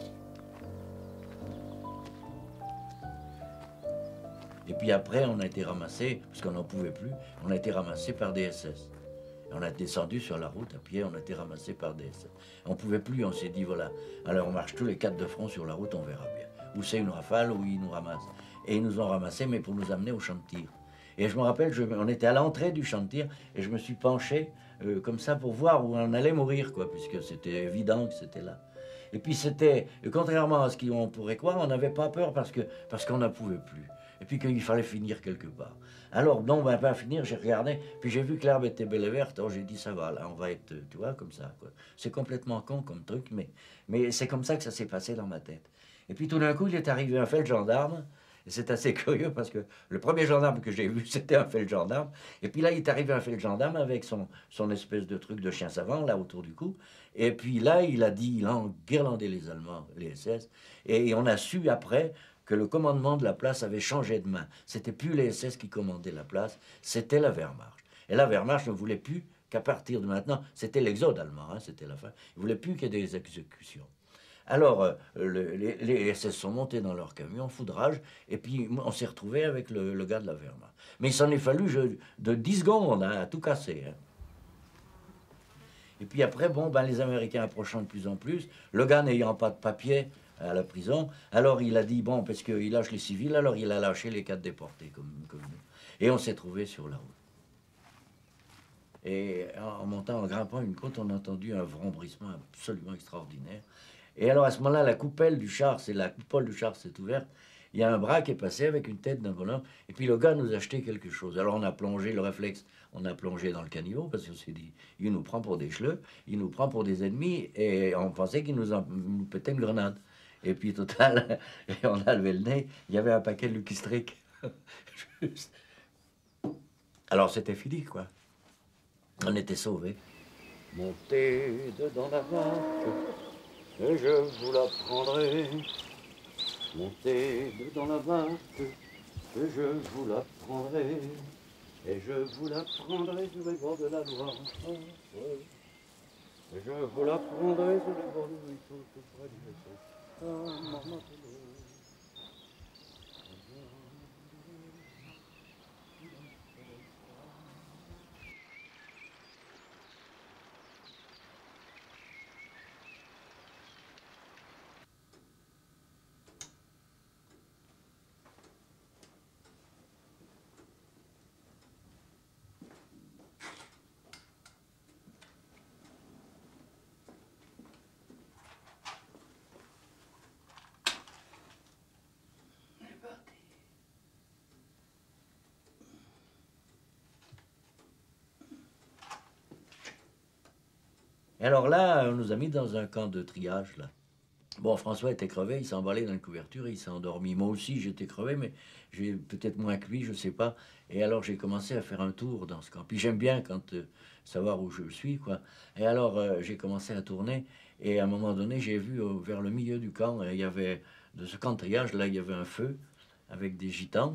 Et puis après, on a été ramassé, parce qu'on n'en pouvait plus, on a été ramassé par des SS. On a descendu sur la route à pied, on a été ramassé par des SS. On ne pouvait plus, on s'est dit, voilà, alors on marche tous les 4 de front sur la route, on verra bien. Ou c'est une rafale, ou ils nous ramassent. Et ils nous ont ramassés, mais pour nous amener au champ de tir. Et je me rappelle, on était à l'entrée du champ de tir, et je me suis penché comme ça pour voir où on allait mourir, quoi, puisque c'était évident que c'était là. Et puis c'était, contrairement à ce qu'on pourrait croire, on n'avait pas peur parce qu'on n'en pouvait plus. Et puis qu'il fallait finir quelque part. Alors, non, ben, pas finir, j'ai regardé, puis j'ai vu que l'herbe était belle et verte, alors j'ai dit, ça va, là, on va être, tu vois, comme ça, quoi. C'est complètement con comme truc, mais c'est comme ça que ça s'est passé dans ma tête. Et puis tout d'un coup, il est arrivé un feldgendarme, et c'est assez curieux parce que le premier gendarme que j'ai vu, c'était un feldgendarme, et puis là, il est arrivé un feldgendarme avec son espèce de truc de chien savant, là, autour du cou, et puis là, il a enguirlandé les Allemands, les SS, et on a su après que le commandement de la place avait changé de main. C'était plus les SS qui commandaient la place, c'était la Wehrmacht. Et la Wehrmacht ne voulait plus qu'à partir de maintenant, c'était l'exode allemand, hein, c'était la fin, ils ne voulaient plus qu'il y ait des exécutions. Alors, les SS sont montés dans leur camion, foudrage, et puis on s'est retrouvé avec le gars de la Wehrmacht. Mais il s'en est fallu de 10 secondes hein, à tout casser. Hein. Et puis après, bon, ben, les Américains approchant de plus en plus, le gars n'ayant pas de papier à la prison, alors il a dit, bon, parce qu'il lâche les civils, alors il a lâché les 4 déportés, comme nous. Et on s'est trouvés sur la route. Et en montant, en grimpant une côte, on a entendu un vrombrissement absolument extraordinaire. Et alors à ce moment-là, la coupole du char s'est ouverte, il y a un bras qui est passé avec une tête d'un bonhomme, et puis le gars nous a acheté quelque chose. Alors on a plongé, le réflexe, on a plongé dans le caniveau, parce qu'on s'est dit, il nous prend pour des chleux, il nous prend pour des ennemis, et on pensait qu'il nous pétait une grenade. Et puis total, on a levé le nez, il y avait un paquet de Lucky Strike. Juste. Alors c'était fini, quoi. On était sauvés. Montez dedans la barque, et je vous la prendrai. Montez dedans la barque, et je vous la prendrai. Et je vous la prendrai sur les bords de la Loire. Et je vous la prendrai sur les bords du ruisseau, tout près du vaisseau. Ah, maman, Et alors là, on nous a mis dans un camp de triage, là. Bon, François était crevé, il s'est emballé dans une couverture et il s'est endormi. Moi aussi, j'étais crevé, mais j'ai peut-être moins que lui, je sais pas. Et alors, j'ai commencé à faire un tour dans ce camp. Puis j'aime bien quand savoir où je suis, quoi. Et alors, j'ai commencé à tourner. Et à un moment donné, j'ai vu vers le milieu du camp, il y avait, de ce camp de triage, là, il y avait un feu avec des gitans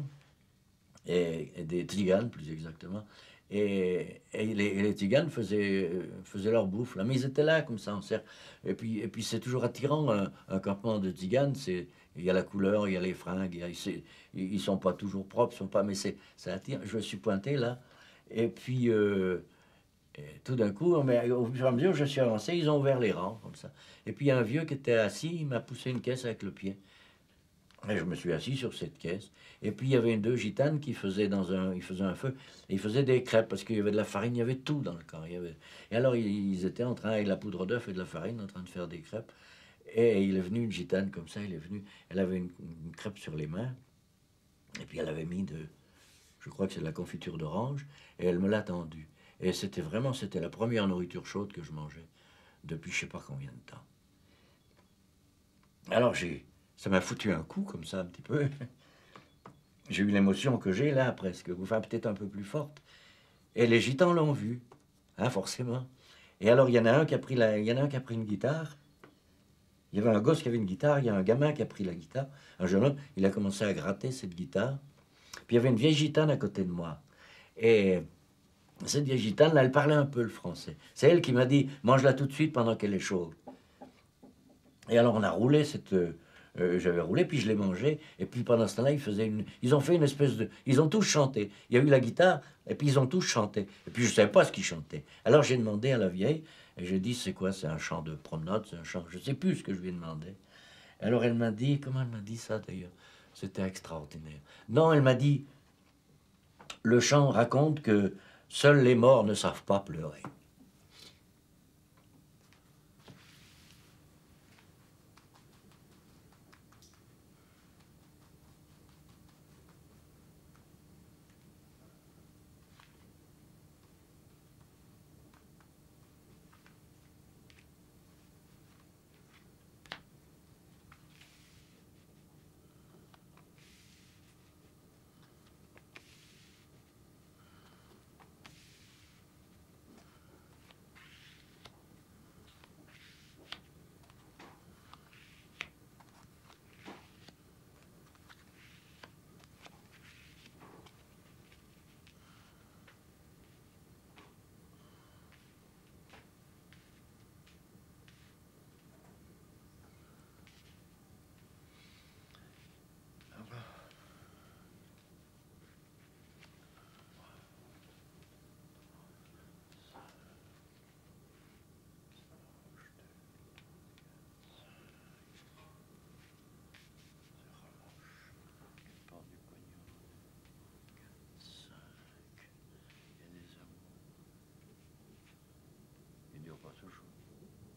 et des tziganes, plus exactement. Et les tziganes faisaient leur bouffe, là. Mais ils étaient là, comme ça, en cercle. Et puis c'est toujours attirant, un campement de tziganes. Il y a la couleur, il y a les fringues, ils sont pas toujours propres, mais ça attire. Je me suis pointé, là. Et puis, et tout d'un coup, mais au fur et à mesure que je suis avancé, ils ont ouvert les rangs, comme ça. Et puis, il y a un vieux qui était assis, il m'a poussé une caisse avec le pied. Et je me suis assis sur cette caisse. Et puis il y avait deux gitanes qui faisaient ils faisaient un feu. Et ils faisaient des crêpes parce qu'il y avait de la farine, il y avait tout dans le camp. Et alors ils étaient en train, avec la poudre d'œuf et de la farine, en train de faire des crêpes. Et il est venu une gitane comme ça, elle avait une crêpe sur les mains. Et puis elle avait mis je crois que c'est de la confiture d'orange. Et elle me l'a tendue. Et c'était la première nourriture chaude que je mangeais depuis je sais pas combien de temps. Alors ça m'a foutu un coup comme ça un petit peu. J'ai eu l'émotion que j'ai là presque, enfin peut-être un peu plus forte. Et les gitans l'ont vu, hein, forcément. Et alors il y en a un qui a pris une guitare. Il y avait un gosse qui avait une guitare, il y a un gamin qui a pris la guitare, un jeune homme, il a commencé à gratter cette guitare. Puis il y avait une vieille gitane à côté de moi. Et cette vieille gitane, là, elle parlait un peu le français. C'est elle qui m'a dit, mange-la tout de suite pendant qu'elle est chaude. Et alors on a roulé j'avais roulé, puis je l'ai mangé. Et puis pendant ce temps-là, ils ont fait une espèce de... Ils ont tous chanté. Il y a eu la guitare, et puis ils ont tous chanté. Et puis je ne savais pas ce qu'ils chantaient. Alors j'ai demandé à la vieille, et j'ai dit, c'est quoi? C'est un chant de promenade? C'est un chant... Je ne sais plus ce que je lui ai demandé. Alors elle m'a dit... Comment elle m'a dit ça, d'ailleurs? C'était extraordinaire. Non, elle m'a dit, le chant raconte que seuls les morts ne savent pas pleurer.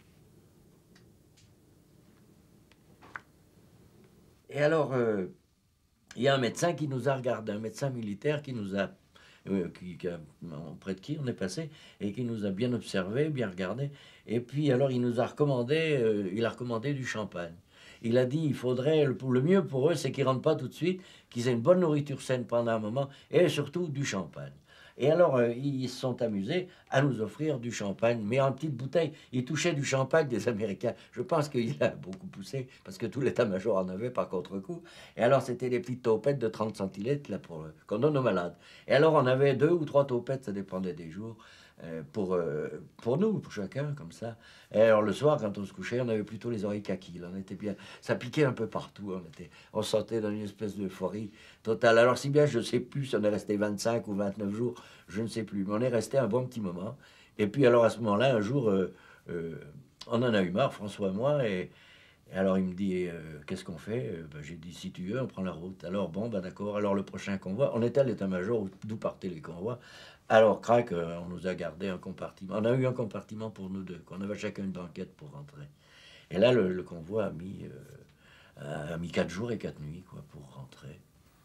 Et alors, il y a un médecin qui nous a regardé, un médecin militaire qui nous a, auprès de qui on est passé, et qui nous a bien observé, bien regardé. Et puis alors il nous a recommandé du champagne. Il a dit, il faudrait, le mieux pour eux, c'est qu'ils ne rentrent pas tout de suite, qu'ils aient une bonne nourriture saine pendant un moment, et surtout du champagne. Et alors, ils se sont amusés à nous offrir du champagne, mais en petite bouteille. Ils touchaient du champagne des Américains. Je pense qu'il a beaucoup poussé, parce que tout l'état-major en avait par contre-coup. Et alors, c'était des petites taupettes de 30 centilitres là, qu'on donne aux malades. Et alors, on avait 2 ou 3 taupettes, ça dépendait des jours, pour nous, pour chacun, comme ça. Et alors, le soir, quand on se couchait, on avait plutôt les oreilles caquilles. Là, on était bien, ça piquait un peu partout. On sortait dans une espèce d'euphorie totale. Alors, si bien, je ne sais plus si on est resté 25 ou 29 jours, je ne sais plus. Mais on est resté un bon petit moment. Et puis, alors, à ce moment-là, un jour, on en a eu marre, François et moi, et alors il me dit, qu'est-ce qu'on fait? Ben, j'ai dit, si tu veux, on prend la route. Alors bon, ben d'accord, alors le prochain convoi, on était à l'état-major d'où partaient les convois. Alors, crac, on nous a gardé un compartiment. On a eu un compartiment pour nous deux. On avait chacun une banquette pour rentrer. Et là, le convoi a mis 4 jours et 4 nuits quoi, pour rentrer.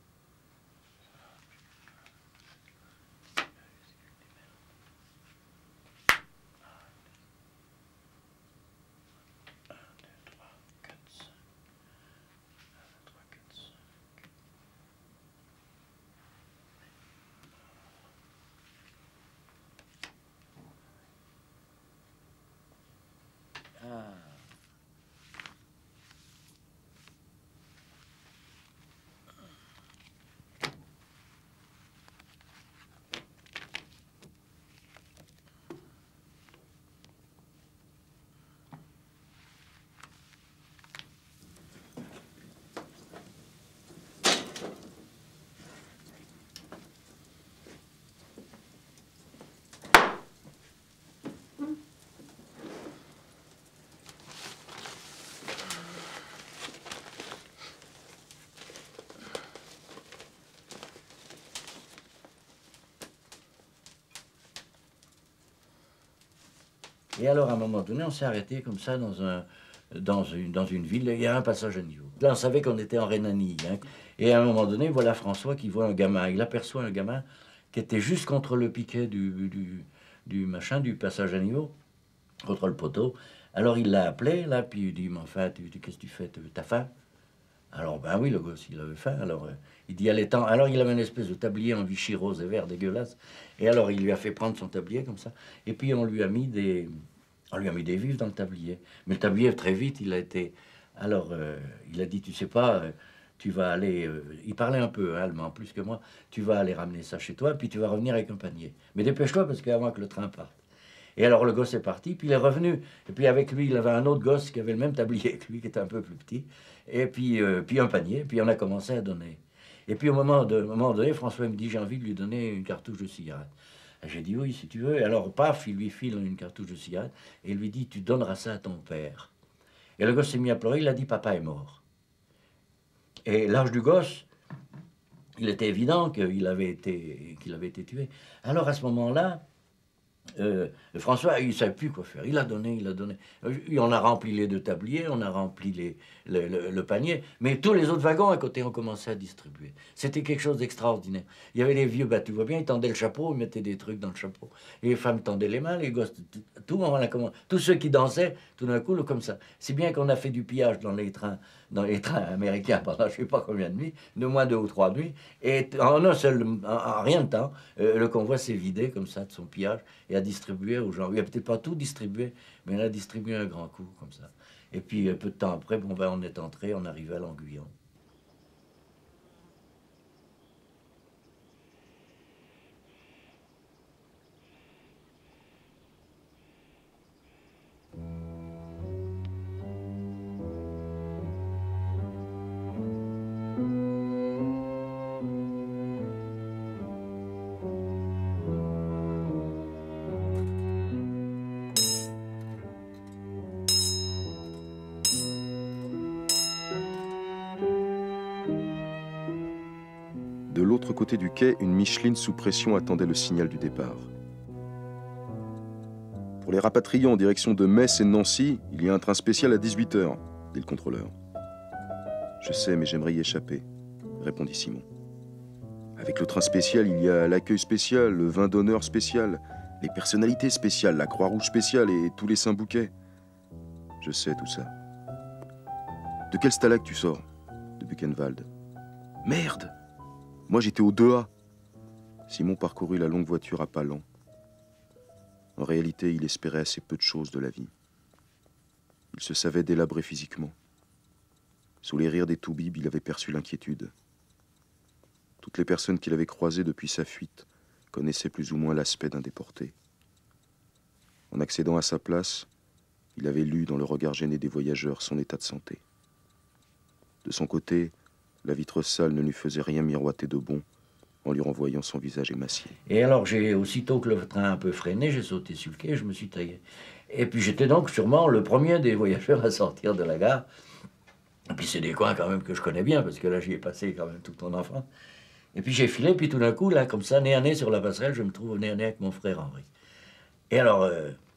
Et alors, à un moment donné, on s'est arrêté comme ça dans une ville. Il y a un passage à niveau. Là, on savait qu'on était en Rhénanie. Hein. Et à un moment donné, voilà François qui voit un gamin. Il aperçoit un gamin qui était juste contre le piquet du passage à niveau, contre le poteau. Alors, il l'a appelé, là, puis il dit, mais enfin, qu'est-ce que tu fais? T'as faim? Alors, ben oui, le gosse, il avait faim. Alors, il dit, allez, temps. Alors, il avait une espèce de tablier en Vichy rose et vert dégueulasse. Et alors, il lui a fait prendre son tablier comme ça. Et puis, on lui a mis des vifs dans le tablier. Mais le tablier, très vite, il a été... Alors, il a dit, tu sais pas, tu vas aller... il parlait un peu allemand, plus que moi. Tu vas aller ramener ça chez toi, puis tu vas revenir avec un panier. Mais dépêche-toi, parce qu'avant que le train parte. Et alors, le gosse est parti, puis il est revenu. Et puis, avec lui, il avait un autre gosse qui avait le même tablier que lui, qui était un peu plus petit. Et puis un panier, puis on a commencé à donner. Et puis, au moment donné, François me dit, j'ai envie de lui donner une cartouche de cigarette. J'ai dit, oui, si tu veux. Et alors, paf, il lui file une cartouche de cigarette, et il lui dit, tu donneras ça à ton père. Et le gosse s'est mis à pleurer, il a dit, papa est mort. Et l'âge du gosse, il était évident qu'il avait été tué. Alors, à ce moment-là, François, il ne savait plus quoi faire. Il a donné. On a rempli les 2 tabliers, on a rempli le panier, mais tous les autres wagons à côté ont commencé à distribuer. C'était quelque chose d'extraordinaire. Il y avait les vieux, tu vois bien, ils tendaient le chapeau, ils mettaient des trucs dans le chapeau. Et les femmes tendaient les mains, les gosses, tous ceux qui dansaient, tout d'un coup, comme ça. Si bien qu'on a fait du pillage dans les trains américains pendant je ne sais pas combien de nuits, de moins 2 ou 3 nuits, et en rien de temps, le convoi s'est vidé comme ça de son pillage et a distribué aux gens. Il n'a peut-être pas tout distribué, mais il a distribué un grand coup comme ça. Et puis peu de temps après, on est entré, on arrivait à l'Anguillon. De l'autre côté du quai, une Micheline sous pression attendait le signal du départ. Pour les rapatriés en direction de Metz et de Nancy, il y a un train spécial à 18 h, dit le contrôleur. Je sais, mais j'aimerais y échapper. répondit Simon. Avec le train spécial, il y a l'accueil spécial, le vin d'honneur spécial, les personnalités spéciales, la Croix-Rouge spéciale et tous les saints bouquets. Je sais tout ça. De quel stalag tu sors? De Buchenwald. Merde! Moi j'étais au 2A. Simon parcourut la longue voiture à pas lents. En réalité, il espérait assez peu de choses de la vie. Il se savait délabré physiquement. Sous les rires des toubibs, il avait perçu l'inquiétude. Toutes les personnes qu'il avait croisées depuis sa fuite connaissaient plus ou moins l'aspect d'un déporté. En accédant à sa place, il avait lu dans le regard gêné des voyageurs son état de santé. De son côté, la vitre sale ne lui faisait rien miroiter de bon en lui renvoyant son visage émacié. Et alors, aussitôt que le train a un peu freiné, j'ai sauté sur le quai et je me suis taillé. Et puis j'étais donc sûrement le premier des voyageurs à sortir de la gare. Et puis c'est des coins quand même que je connais bien, parce que là j'y ai passé quand même toute mon enfance. Et puis j'ai filé, puis tout d'un coup, là, comme ça, nez à nez sur la passerelle, je me trouve nez à nez avec mon frère Henri. Et alors,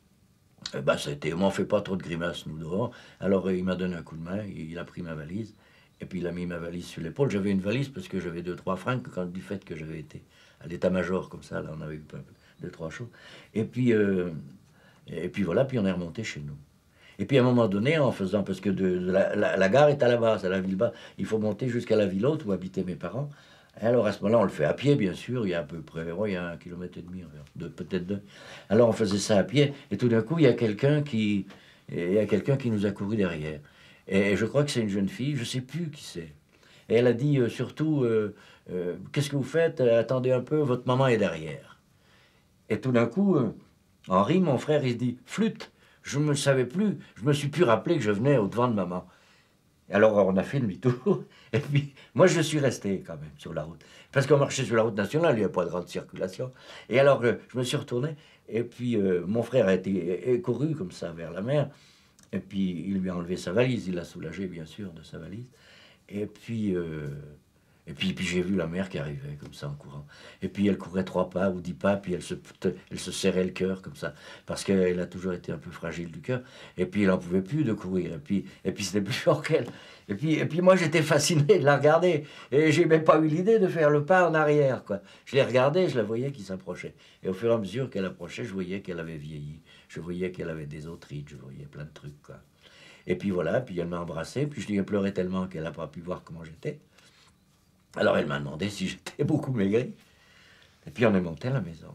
on m'en fait pas trop de grimaces, nous, dehors. Alors il m'a donné un coup de main, il a pris ma valise, et puis il a mis ma valise sur l'épaule. J'avais une valise parce que j'avais 2-3 francs du fait que j'avais été à l'état-major, comme ça, là, on avait eu 2-3 choses. Et puis voilà, puis on est remonté chez nous. Et puis à un moment donné, en faisant, parce que la gare est à la base, à la ville basse, il faut monter jusqu'à la ville haute où habitaient mes parents. Et alors à ce moment-là, on le fait à pied, bien sûr, il y a à peu près, il y a 1,5 km, peut-être 2. Alors on faisait ça à pied, et tout d'un coup, il y a quelqu'un qui nous a couru derrière. Et je crois que c'est une jeune fille, je ne sais plus qui c'est. Et elle a dit surtout, qu'est-ce que vous faites? Attendez un peu, votre maman est derrière. Et tout d'un coup, Henri, mon frère, il se dit, flûte. Je ne me savais plus, je me suis plus rappelé que je venais au-devant de maman. Alors on a fait demi-tour, et puis moi je suis resté quand même sur la route. Parce qu'on marchait sur la route nationale, il n'y a pas de grande circulation. Et alors je me suis retourné, et puis mon frère a été couru comme ça vers la mer, et puis il lui a enlevé sa valise, il l'a soulagé bien sûr de sa valise. Et puis j'ai vu la mère qui arrivait comme ça en courant. Et puis elle courait 3 pas ou 10 pas, puis elle se serrait le cœur comme ça, parce qu'elle a toujours été un peu fragile du cœur. Et puis elle n'en pouvait plus de courir. Et puis c'était plus fort qu'elle. Et puis moi j'étais fasciné de la regarder. Et j'ai même pas eu l'idée de faire le pas en arrière, quoi. Je l'ai regardée, je la voyais qui s'approchait. Et au fur et à mesure qu'elle approchait, je voyais qu'elle avait vieilli. Je voyais qu'elle avait des autrites, je voyais plein de trucs, quoi. Et puis voilà, puis elle m'a embrassé, puis je lui ai pleuré tellement qu'elle n'a pas pu voir comment j'étais. Alors elle m'a demandé si j'étais beaucoup maigri. Et puis on est monté à la maison.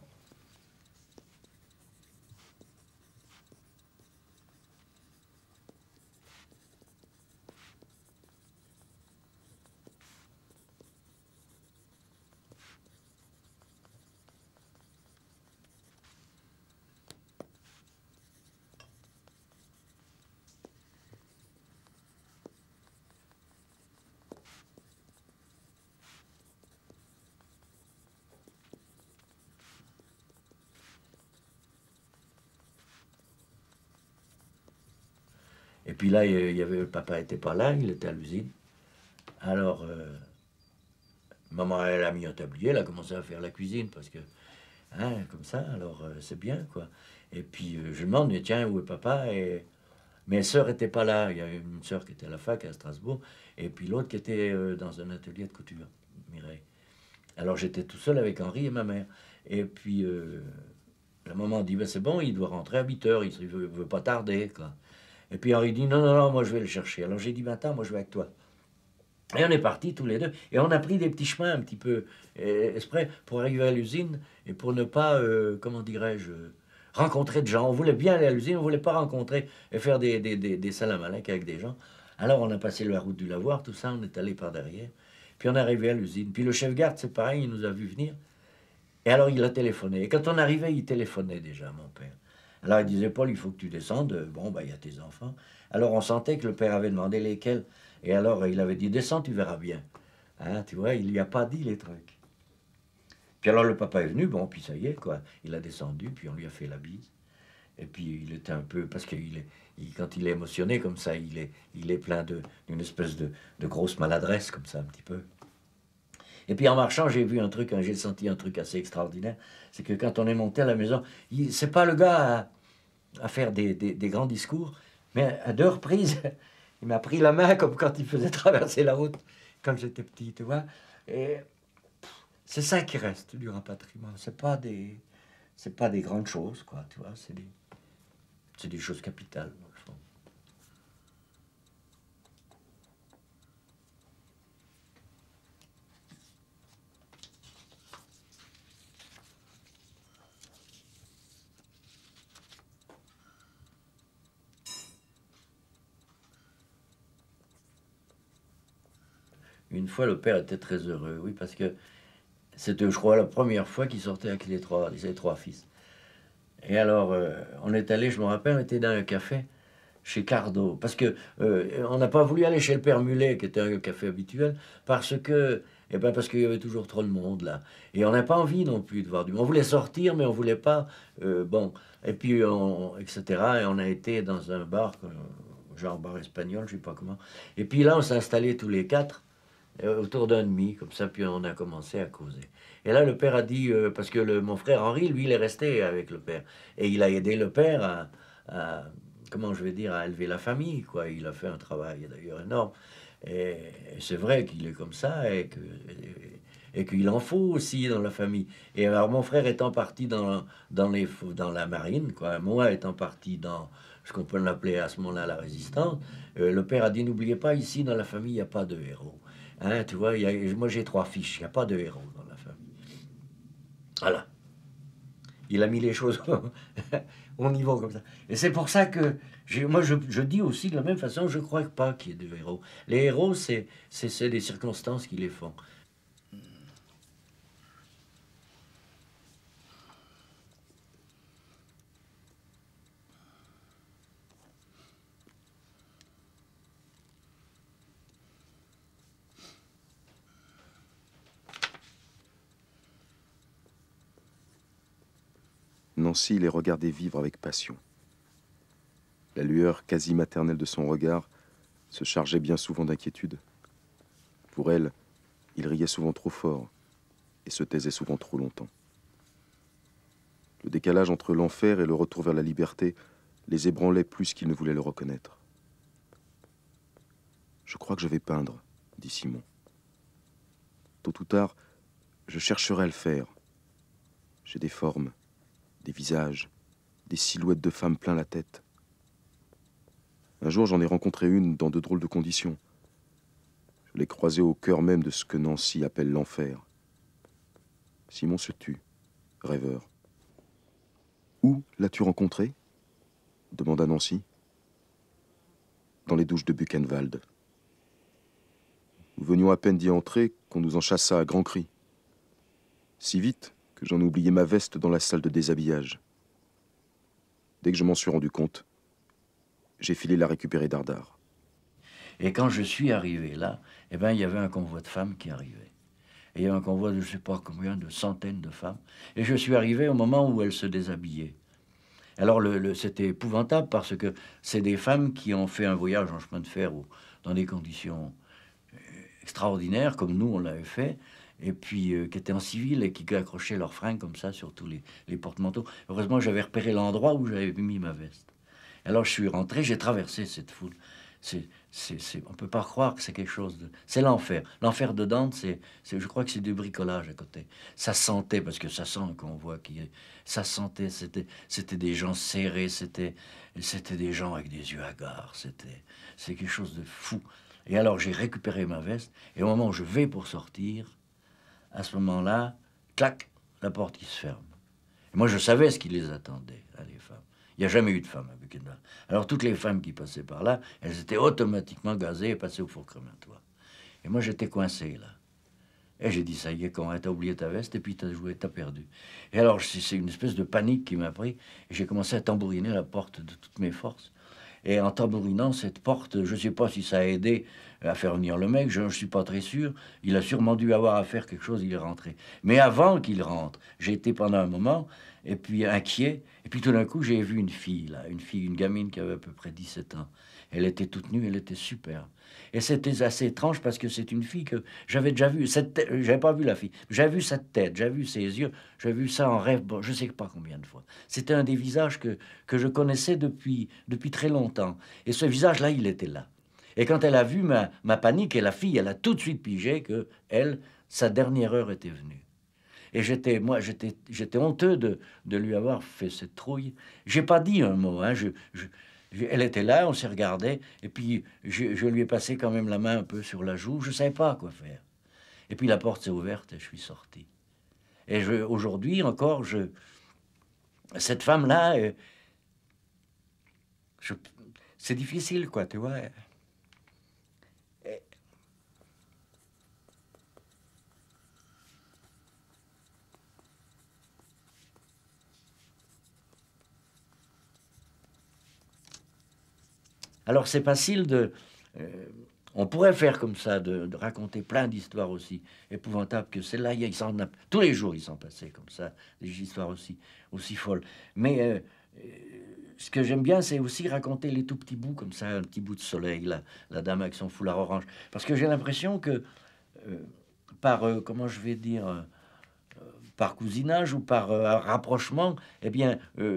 Et puis là, le papa n'était pas là, il était à l'usine. Alors, maman, elle a mis un tablier, elle a commencé à faire la cuisine, parce que, hein, comme ça, alors c'est bien, quoi. Et puis, je demande, mais tiens, où est papa? Et mes sœurs n'étaient pas là. Il y a une sœur qui était à la fac à Strasbourg, et puis l'autre qui était dans un atelier de couture, Mireille. Alors, j'étais tout seul avec Henri et ma mère. Et puis, la maman dit, ben, c'est bon, il doit rentrer à 8 heures, il ne veut pas tarder, quoi. Et puis Henri dit, non, moi je vais le chercher. Alors j'ai dit, ben, attends, moi je vais avec toi. Et on est partis tous les deux. Et on a pris des petits chemins un petit peu exprès pour arriver à l'usine et pour ne pas, comment dirais-je, rencontrer de gens. On voulait bien aller à l'usine, on ne voulait pas rencontrer et faire des salamalek avec des gens. Alors on a passé la route du lavoir, tout ça, on est allé par derrière. Puis on est arrivé à l'usine. Puis le chef garde, c'est pareil, il nous a vu venir. Et alors il a téléphoné. Et quand on arrivait, il téléphonait déjà, mon père. Alors il disait, Paul, il faut que tu descendes. Bon, ben, il y a tes enfants. Alors on sentait que le père avait demandé lesquels. Et alors il avait dit, descends, tu verras bien. Hein, tu vois, il lui a pas dit les trucs. Puis alors le papa est venu, bon, puis ça y est, quoi. Il a descendu, puis on lui a fait la bise. Et puis il était un peu, parce que quand il est émotionné comme ça, il est plein d'une espèce de grosse maladresse, comme ça, un petit peu. Et puis en marchant, j'ai vu un truc, j'ai senti un truc assez extraordinaire. C'est que quand on est monté à la maison, c'est pas le gars à faire des grands discours, mais à 2 reprises, il m'a pris la main comme quand il faisait traverser la route. quand j'étais petit, tu vois. Et c'est ça qui reste du rapatriement. C'est pas des grandes choses, quoi, tu vois. C'est des choses capitales, je trouve. Une fois, le père était très heureux, oui, parce que c'était, je crois, la première fois qu'il sortait avec les trois fils. Et alors, on est allé, je me rappelle, on était dans un café chez Cardo, parce que on n'a pas voulu aller chez le père Mulet, qui était un café habituel, parce qu'il y avait toujours trop de monde là. Et on n'a pas envie non plus de voir du monde. On voulait sortir, mais on voulait pas. Bon, et puis etc. Et on a été dans un bar, genre bar espagnol, je sais pas comment. Et puis là, on s'est installés tous les quatre autour d'un demi, comme ça, puis on a commencé à causer. Et là, le père a dit, parce que mon frère Henri, lui, il est resté avec le père. Et il a aidé le père comment je vais dire, à élever la famille, quoi. Il a fait un travail d'ailleurs énorme. Et c'est vrai qu'il est comme ça, et qu'il en faut aussi dans la famille. Et alors, mon frère étant parti dans la marine, quoi, moi étant parti dans ce qu'on peut l'appeler à ce moment-là la résistance, le père a dit, n'oubliez pas, ici, dans la famille, il n'y a pas de héros. Hein, tu vois, moi j'ai 3 fiches, il n'y a pas de héros dans la famille. Voilà. Il a mis les choses au niveau comme ça. Et c'est pour ça que moi je dis aussi de la même façon, je ne crois pas qu'il y ait de héros. Les héros, c'est les circonstances qui les font. Nancy les regardait vivre avec passion. La lueur quasi maternelle de son regard se chargeait bien souvent d'inquiétude. Pour elle, il riait souvent trop fort et se taisait souvent trop longtemps. Le décalage entre l'enfer et le retour vers la liberté les ébranlait plus qu'ils ne voulaient le reconnaître. « Je crois que je vais peindre, » dit Simon. « Tôt ou tard, je chercherai à le faire. J'ai des formes, des visages, des silhouettes de femmes plein la tête. Un jour, j'en ai rencontré une dans de drôles de conditions. Je l'ai croisée au cœur même de ce que Nancy appelle l'enfer. » Simon se tut, rêveur. « Où l'as-tu rencontrée ?» demanda Nancy. « Dans les douches de Buchenwald. Nous venions à peine d'y entrer qu'on nous en chassa à grands cris. Si vite que j'en ai oublié ma veste dans la salle de déshabillage. Dès que je m'en suis rendu compte, j'ai filé la récupérer dardard. » Et quand je suis arrivé là, eh ben, il y avait un convoi de femmes qui arrivait. Et il y avait un convoi de je ne sais pas combien, de centaines de femmes. Et je suis arrivé au moment où elles se déshabillaient. Alors c'était épouvantable parce que c'est des femmes qui ont fait un voyage en chemin de fer ou dans des conditions extraordinaires, comme nous on l'avait fait, et puis qui étaient en civil et qui accrochaient leurs fringues comme ça sur tous les porte-manteaux. Heureusement, j'avais repéré l'endroit où j'avais mis ma veste. Alors je suis rentré, j'ai traversé cette foule. On ne peut pas croire que c'est quelque chose de... C'est l'enfer. L'enfer de Dante, je crois que c'est du bricolage à côté. Ça sentait, parce que ça sent un convoi ça sentait, c'était des gens serrés, c'était des gens avec des yeux hagards, c'est quelque chose de fou. Et alors j'ai récupéré ma veste, et au moment où je vais pour sortir, à ce moment-là, clac, la porte qui se ferme. Et moi je savais ce qui les attendait, là, les femmes. Il n'y a jamais eu de femmes à Buchenwald. Alors toutes les femmes qui passaient par là, elles étaient automatiquement gazées et passées au four crématoire. Et moi j'étais coincé là. Et j'ai dit, ça y est, quand t'as oublié ta veste et puis t'as perdu. Et alors c'est une espèce de panique qui m'a pris. Et j'ai commencé à tambouriner la porte de toutes mes forces. Et en tambourinant cette porte, je ne sais pas si ça a aidé à faire venir le mec, je ne suis pas très sûr. Il a sûrement dû avoir à faire quelque chose, il est rentré. Mais avant qu'il rentre, j'ai été pendant un moment, et puis inquiet. Et puis tout d'un coup, j'ai vu une fille, là, une gamine qui avait à peu près 17 ans. Elle était toute nue, elle était superbe. Et c'était assez étrange parce que c'est une fille que j'avais déjà vue. J'avais pas vu la fille. J'avais vu sa tête, j'avais vu ses yeux, j'avais vu ça en rêve, bon, je sais pas combien de fois. C'était un des visages que je connaissais depuis très longtemps. Et ce visage-là, il était là. Et quand elle a vu ma panique, et la fille, elle a tout de suite pigé que elle, sa dernière heure était venue. Et j'étais honteux de lui avoir fait cette trouille. J'ai pas dit un mot. Hein. Elle était là, on s'est regardé, et puis je lui ai passé quand même la main un peu sur la joue. Je savais pas quoi faire. Et puis la porte s'est ouverte et je suis sorti. Et aujourd'hui encore, cette femme-là, c'est difficile, quoi, tu vois. Alors c'est facile on pourrait faire comme ça, de raconter plein d'histoires aussi épouvantables que celle-là. Tous les jours, il s'en passait comme ça, des histoires aussi folles. Mais ce que j'aime bien, c'est aussi raconter les tout petits bouts, comme ça, un petit bout de soleil, la dame avec son foulard orange. Parce que j'ai l'impression que, comment je vais dire, par cousinage ou par rapprochement, eh bien...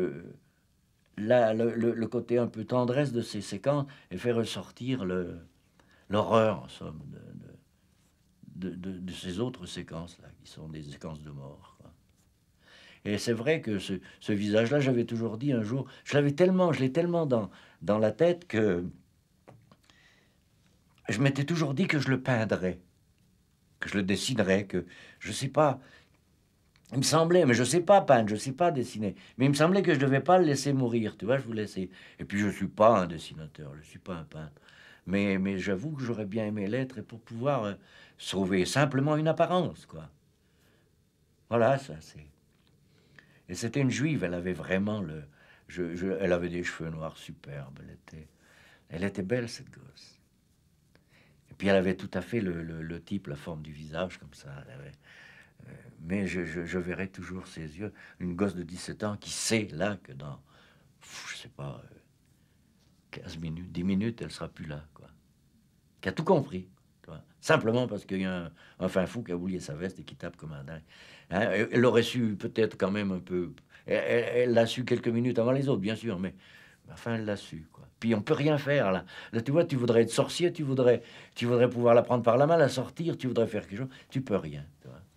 le côté un peu tendresse de ces séquences et fait ressortir l'horreur, en somme, de ces autres séquences-là, qui sont des séquences de mort, quoi. Et c'est vrai que ce visage-là, j'avais toujours dit un jour, je l'ai tellement dans la tête que je m'étais toujours dit que je le peindrais, que je le dessinerais, que, je sais pas... Il me semblait, mais je ne sais pas peindre, je ne sais pas dessiner, mais il me semblait que je ne devais pas le laisser mourir, tu vois, je vous laissais. Et puis je ne suis pas un dessinateur, je ne suis pas un peintre. Mais j'avoue que j'aurais bien aimé l'être et pour pouvoir sauver simplement une apparence, quoi. Voilà, ça c'est... Et c'était une juive, elle avait vraiment elle avait des cheveux noirs superbes, elle était belle, cette gosse. Et puis elle avait tout à fait le type, la forme du visage, comme ça, elle avait... Mais je verrai toujours ses yeux. Une gosse de 17 ans qui sait là que dans, je sais pas, 15 minutes, 10 minutes, elle sera plus là, quoi. Qui a tout compris, quoi. Simplement parce qu'il y a un fin fou qui a oublié sa veste et qui tape comme un dingue. Hein, elle aurait su peut-être quand même un peu... Elle l'a su quelques minutes avant les autres, bien sûr, mais enfin, elle l'a su, quoi. Puis on peut rien faire, là. Là, tu vois, tu voudrais être sorcier, tu voudrais pouvoir la prendre par la main, la sortir, tu voudrais faire quelque chose. Tu peux rien, tu vois.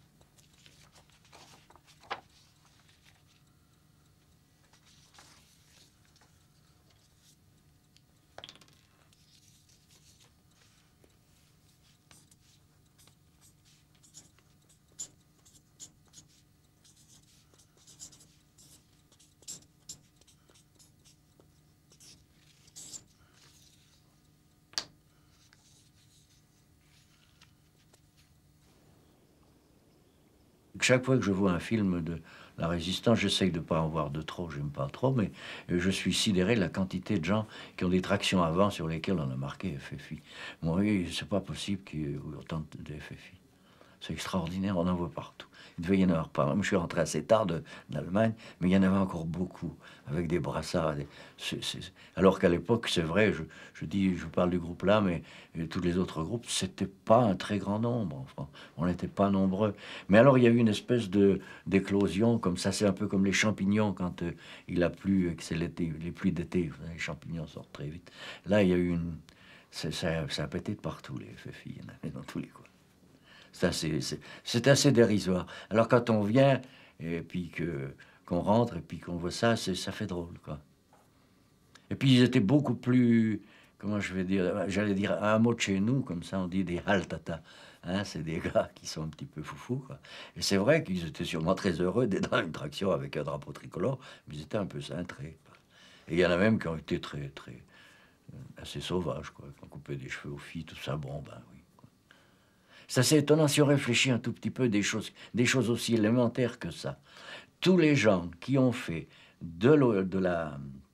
Chaque fois que je vois un film de la Résistance, j'essaye de ne pas en voir de trop, j'aime pas trop, mais je suis sidéré de la quantité de gens qui ont des tractions avant sur lesquelles on a marqué FFI. Bon, oui, c'est pas possible qu'il y ait autant de FFI. C'est extraordinaire, on en voit partout. Il devait y en avoir pas. Moi, je suis rentré assez tard d'Allemagne, mais il y en avait encore beaucoup, avec des brassards. Alors qu'à l'époque, c'est vrai, je parle du groupe là, mais tous les autres groupes, c'était pas un très grand nombre. Enfin, on n'était pas nombreux. Mais alors, il y a eu une espèce d'éclosion, comme ça, c'est un peu comme les champignons quand il a plu, que c'est l'été, les pluies d'été, les champignons sortent très vite. Là, il y a eu ça a pété de partout, les FFI, il y en avait dans tous les coins. C'est assez dérisoire. Alors quand on vient, et puis qu'on rentre, et puis qu'on voit ça, ça fait drôle, quoi. Et puis ils étaient beaucoup plus, comment je vais dire, j'allais dire un mot de chez nous, comme ça on dit des haltata. Hein, c'est des gars qui sont un petit peu foufous, quoi. Et c'est vrai qu'ils étaient sûrement très heureux d'être dans une traction avec un drapeau tricolore, mais ils étaient un peu cintrés, quoi. Et il y en a même qui ont été assez sauvages, quoi, qui ont coupé des cheveux aux filles, tout ça, bon, ben oui. C'est assez étonnant si on réfléchit un tout petit peu des choses aussi élémentaires que ça. Tous les gens qui ont fait de la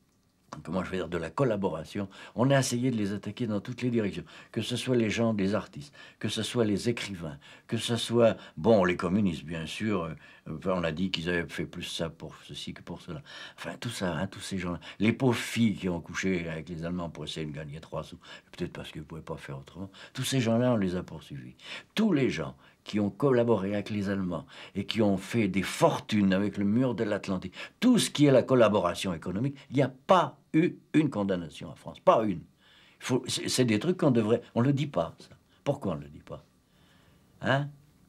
collaboration, on a essayé de les attaquer dans toutes les directions. Que ce soit les gens, des artistes, que ce soit les écrivains, que ce soit, bon, les communistes, bien sûr. On a dit qu'ils avaient fait plus ça pour ceci que pour cela. Enfin, tout ça, hein, tous ces gens-là. Les pauvres filles qui ont couché avec les Allemands pour essayer de gagner 3 sous, peut-être parce qu'ils ne pouvaient pas faire autrement. Tous ces gens-là, on les a poursuivis. Tous les gens qui ont collaboré avec les Allemands et qui ont fait des fortunes avec le mur de l'Atlantique, tout ce qui est la collaboration économique, il n'y a pas eu une condamnation en France, pas une. Il C'est des trucs qu'on devrait... On ne le dit pas, ça. Pourquoi on ne le dit pas? Hein?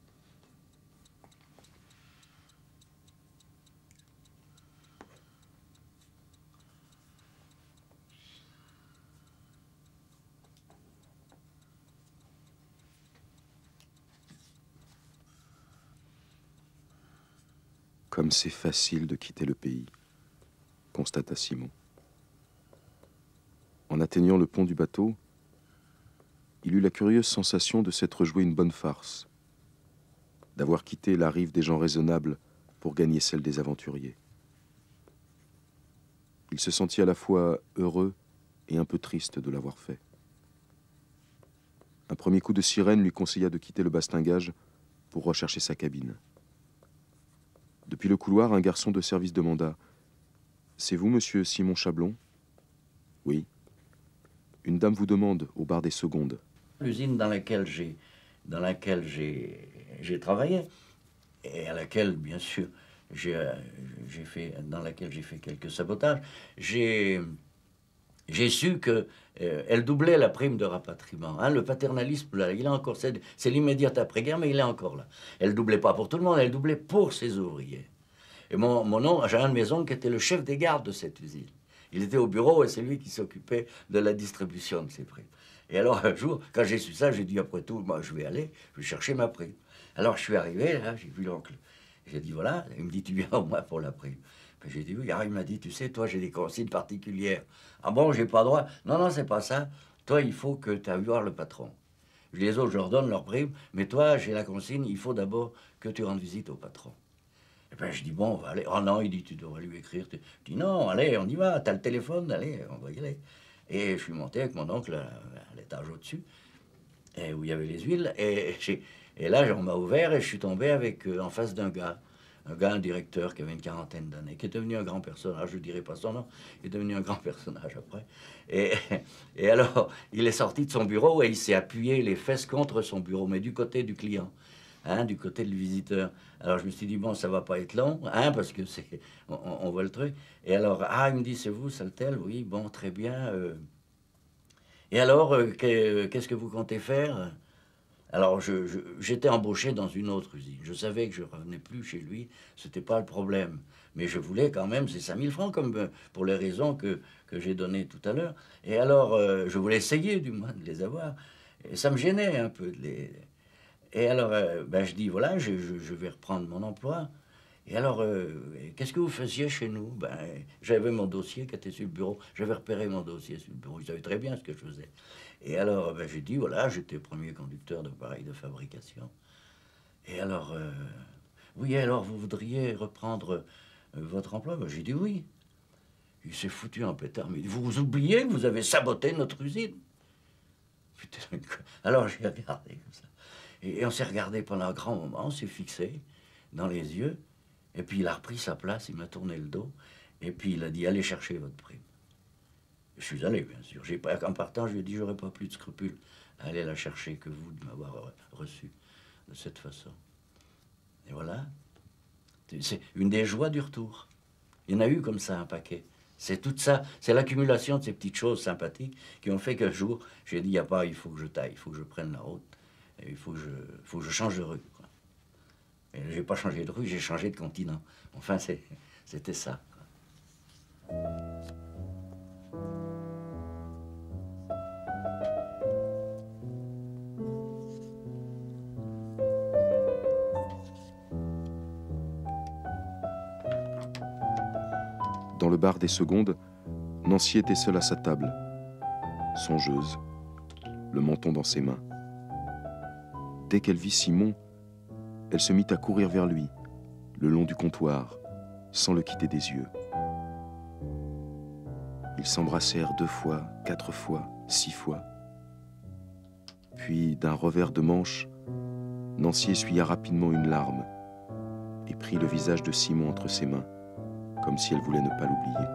Comme c'est facile de quitter le pays, constata Simon. En atteignant le pont du bateau, il eut la curieuse sensation de s'être joué une bonne farce, d'avoir quitté la rive des gens raisonnables pour gagner celle des aventuriers. Il se sentit à la fois heureux et un peu triste de l'avoir fait. Un premier coup de sirène lui conseilla de quitter le bastingage pour rechercher sa cabine. Depuis le couloir, un garçon de service demanda « C'est vous, monsieur Simon Chablon ?»« Oui. »« Une dame vous demande au bar des Secondes. » L'usine dans laquelle j'ai travaillé, et à laquelle, bien sûr, dans laquelle j'ai fait quelques sabotages, j'ai su que elle doublait la prime de rapatriement. Hein, le paternalisme, là, il est encore, c'est l'immédiate après-guerre, mais il est encore là. Elle doublait pas pour tout le monde, elle doublait pour ses ouvriers. Et mon oncle, j'ai un de mes oncles qui était le chef des gardes de cette usine. Il était au bureau et c'est lui qui s'occupait de la distribution de ces primes. Et alors un jour, quand j'ai su ça, j'ai dit après tout, moi je vais chercher ma prime. Alors je suis arrivé, là, j'ai vu l'oncle. J'ai dit voilà, il me dit tu viens au moins pour la prime. J'ai dit oui, alors il m'a dit tu sais, toi j'ai des consignes particulières. Ah bon, j'ai pas droit? Non, non, c'est pas ça. Toi, il faut que tu ailles voir le patron. Les autres, je leur donne leur prime, mais toi, j'ai la consigne, il faut d'abord que tu rendes visite au patron. Et ben je dis bon, on va aller. Oh non, il dit tu devrais lui écrire. Je dis non, allez, on y va, t'as le téléphone, allez, on va y aller. Et je suis monté avec mon oncle à l'étage au-dessus, où il y avait les huiles, et là, on m'a ouvert et je suis tombé avec, en face d'un gars, un directeur qui avait une quarantaine d'années, qui est devenu un grand personnage, je ne dirai pas son nom, il est devenu un grand personnage après. Et alors, il est sorti de son bureau et il s'est appuyé les fesses contre son bureau, mais du côté du client, hein, du côté du visiteur. Alors je me suis dit, bon, ça va pas être long, hein, parce que on voit le truc. Et alors, il me dit, c'est vous, Saltel? Oui, bon, très bien. Et alors, qu'est-ce que vous comptez faire? Alors, j'étais embauché dans une autre usine. Je savais que je ne revenais plus chez lui, ce n'était pas le problème. Mais je voulais quand même ces 5000 francs, comme pour les raisons que j'ai données tout à l'heure. Et alors, je voulais essayer, du moins, de les avoir. Et ça me gênait un peu de les... Et alors, je dis, voilà, je vais reprendre mon emploi. Et alors, qu'est-ce que vous faisiez chez nous? J'avais mon dossier qui était sur le bureau. J'avais repéré mon dossier sur le bureau. Ils savaient très bien ce que je faisais. Et alors, j'ai dit, voilà, j'étais premier conducteur d'appareils de fabrication. Et alors, oui, alors vous voudriez reprendre votre emploi? J'ai dit oui. Il s'est foutu en pétard. Mais vous oubliez que vous avez saboté notre usine? Putain, alors j'ai regardé comme ça. Et on s'est regardé pendant un grand moment, on s'est fixé dans les yeux. Et puis il a repris sa place, il m'a tourné le dos. Et puis il a dit, allez chercher votre prime. Je suis allé, bien sûr. En partant, je lui ai dit, j'aurais pas plus de scrupules à aller la chercher que vous de m'avoir reçu de cette façon. Et voilà. C'est une des joies du retour. Il y en a eu comme ça un paquet. C'est tout ça, c'est l'accumulation de ces petites choses sympathiques qui ont fait qu'un jour, j'ai dit, il faut que je taille, il faut que je prenne la route, et il faut que je change de rue. Quoi. Et j'ai pas changé de rue, j'ai changé de continent. Enfin, c'était ça. Quoi. Dans le bar des Secondes, Nancy était seule à sa table, songeuse, le menton dans ses mains. Dès qu'elle vit Simon, elle se mit à courir vers lui, le long du comptoir, sans le quitter des yeux. Ils s'embrassèrent 2 fois, 4 fois, 6 fois. Puis, d'un revers de manche, Nancy essuya rapidement une larme et prit le visage de Simon entre ses mains, comme si elle voulait ne pas l'oublier.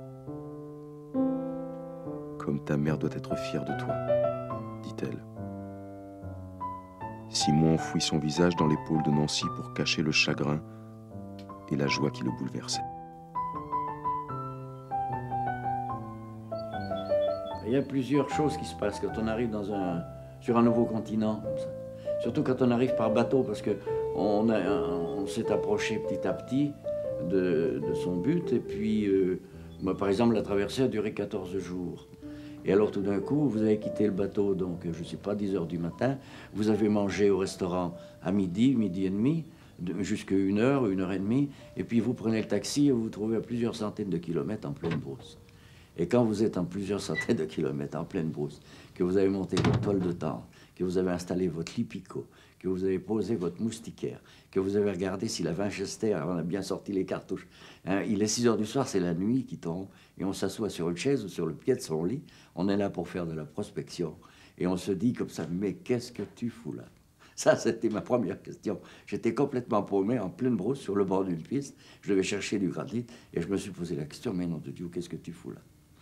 Comme ta mère doit être fière de toi, dit-elle. Simon enfouit son visage dans l'épaule de Nancy pour cacher le chagrin et la joie qui le bouleversait. Il y a plusieurs choses qui se passent quand on arrive sur un nouveau continent, comme ça. Surtout quand on arrive par bateau, parce qu'on s'est approché petit à petit de son but. Et puis, moi, par exemple, la traversée a duré 14 jours. Et alors, tout d'un coup, vous avez quitté le bateau, donc, je ne sais pas, 10 heures du matin. Vous avez mangé au restaurant à midi, midi et demi, jusqu'à 1 heure, 1 heure et demie. Et puis, vous prenez le taxi et vous vous trouvez à plusieurs centaines de kilomètres en pleine brousse. Et quand vous êtes en plusieurs centaines de kilomètres en pleine brousse, que vous avez monté votre toile de tente, que vous avez installé votre lit picot, que vous avez posé votre moustiquaire, que vous avez regardé si la Winchester, on a bien sorti les cartouches. Hein, il est 6 heures du soir, c'est la nuit qui tombe, et on s'assoit sur une chaise ou sur le pied de son lit. On est là pour faire de la prospection. Et on se dit comme ça, mais qu'est-ce que tu fous là? Ça, c'était ma première question. J'étais complètement paumé, en pleine brousse, sur le bord d'une piste. Je devais chercher du granit, et je me suis posé la question, mais non de Dieu, qu'est-ce que tu fous là?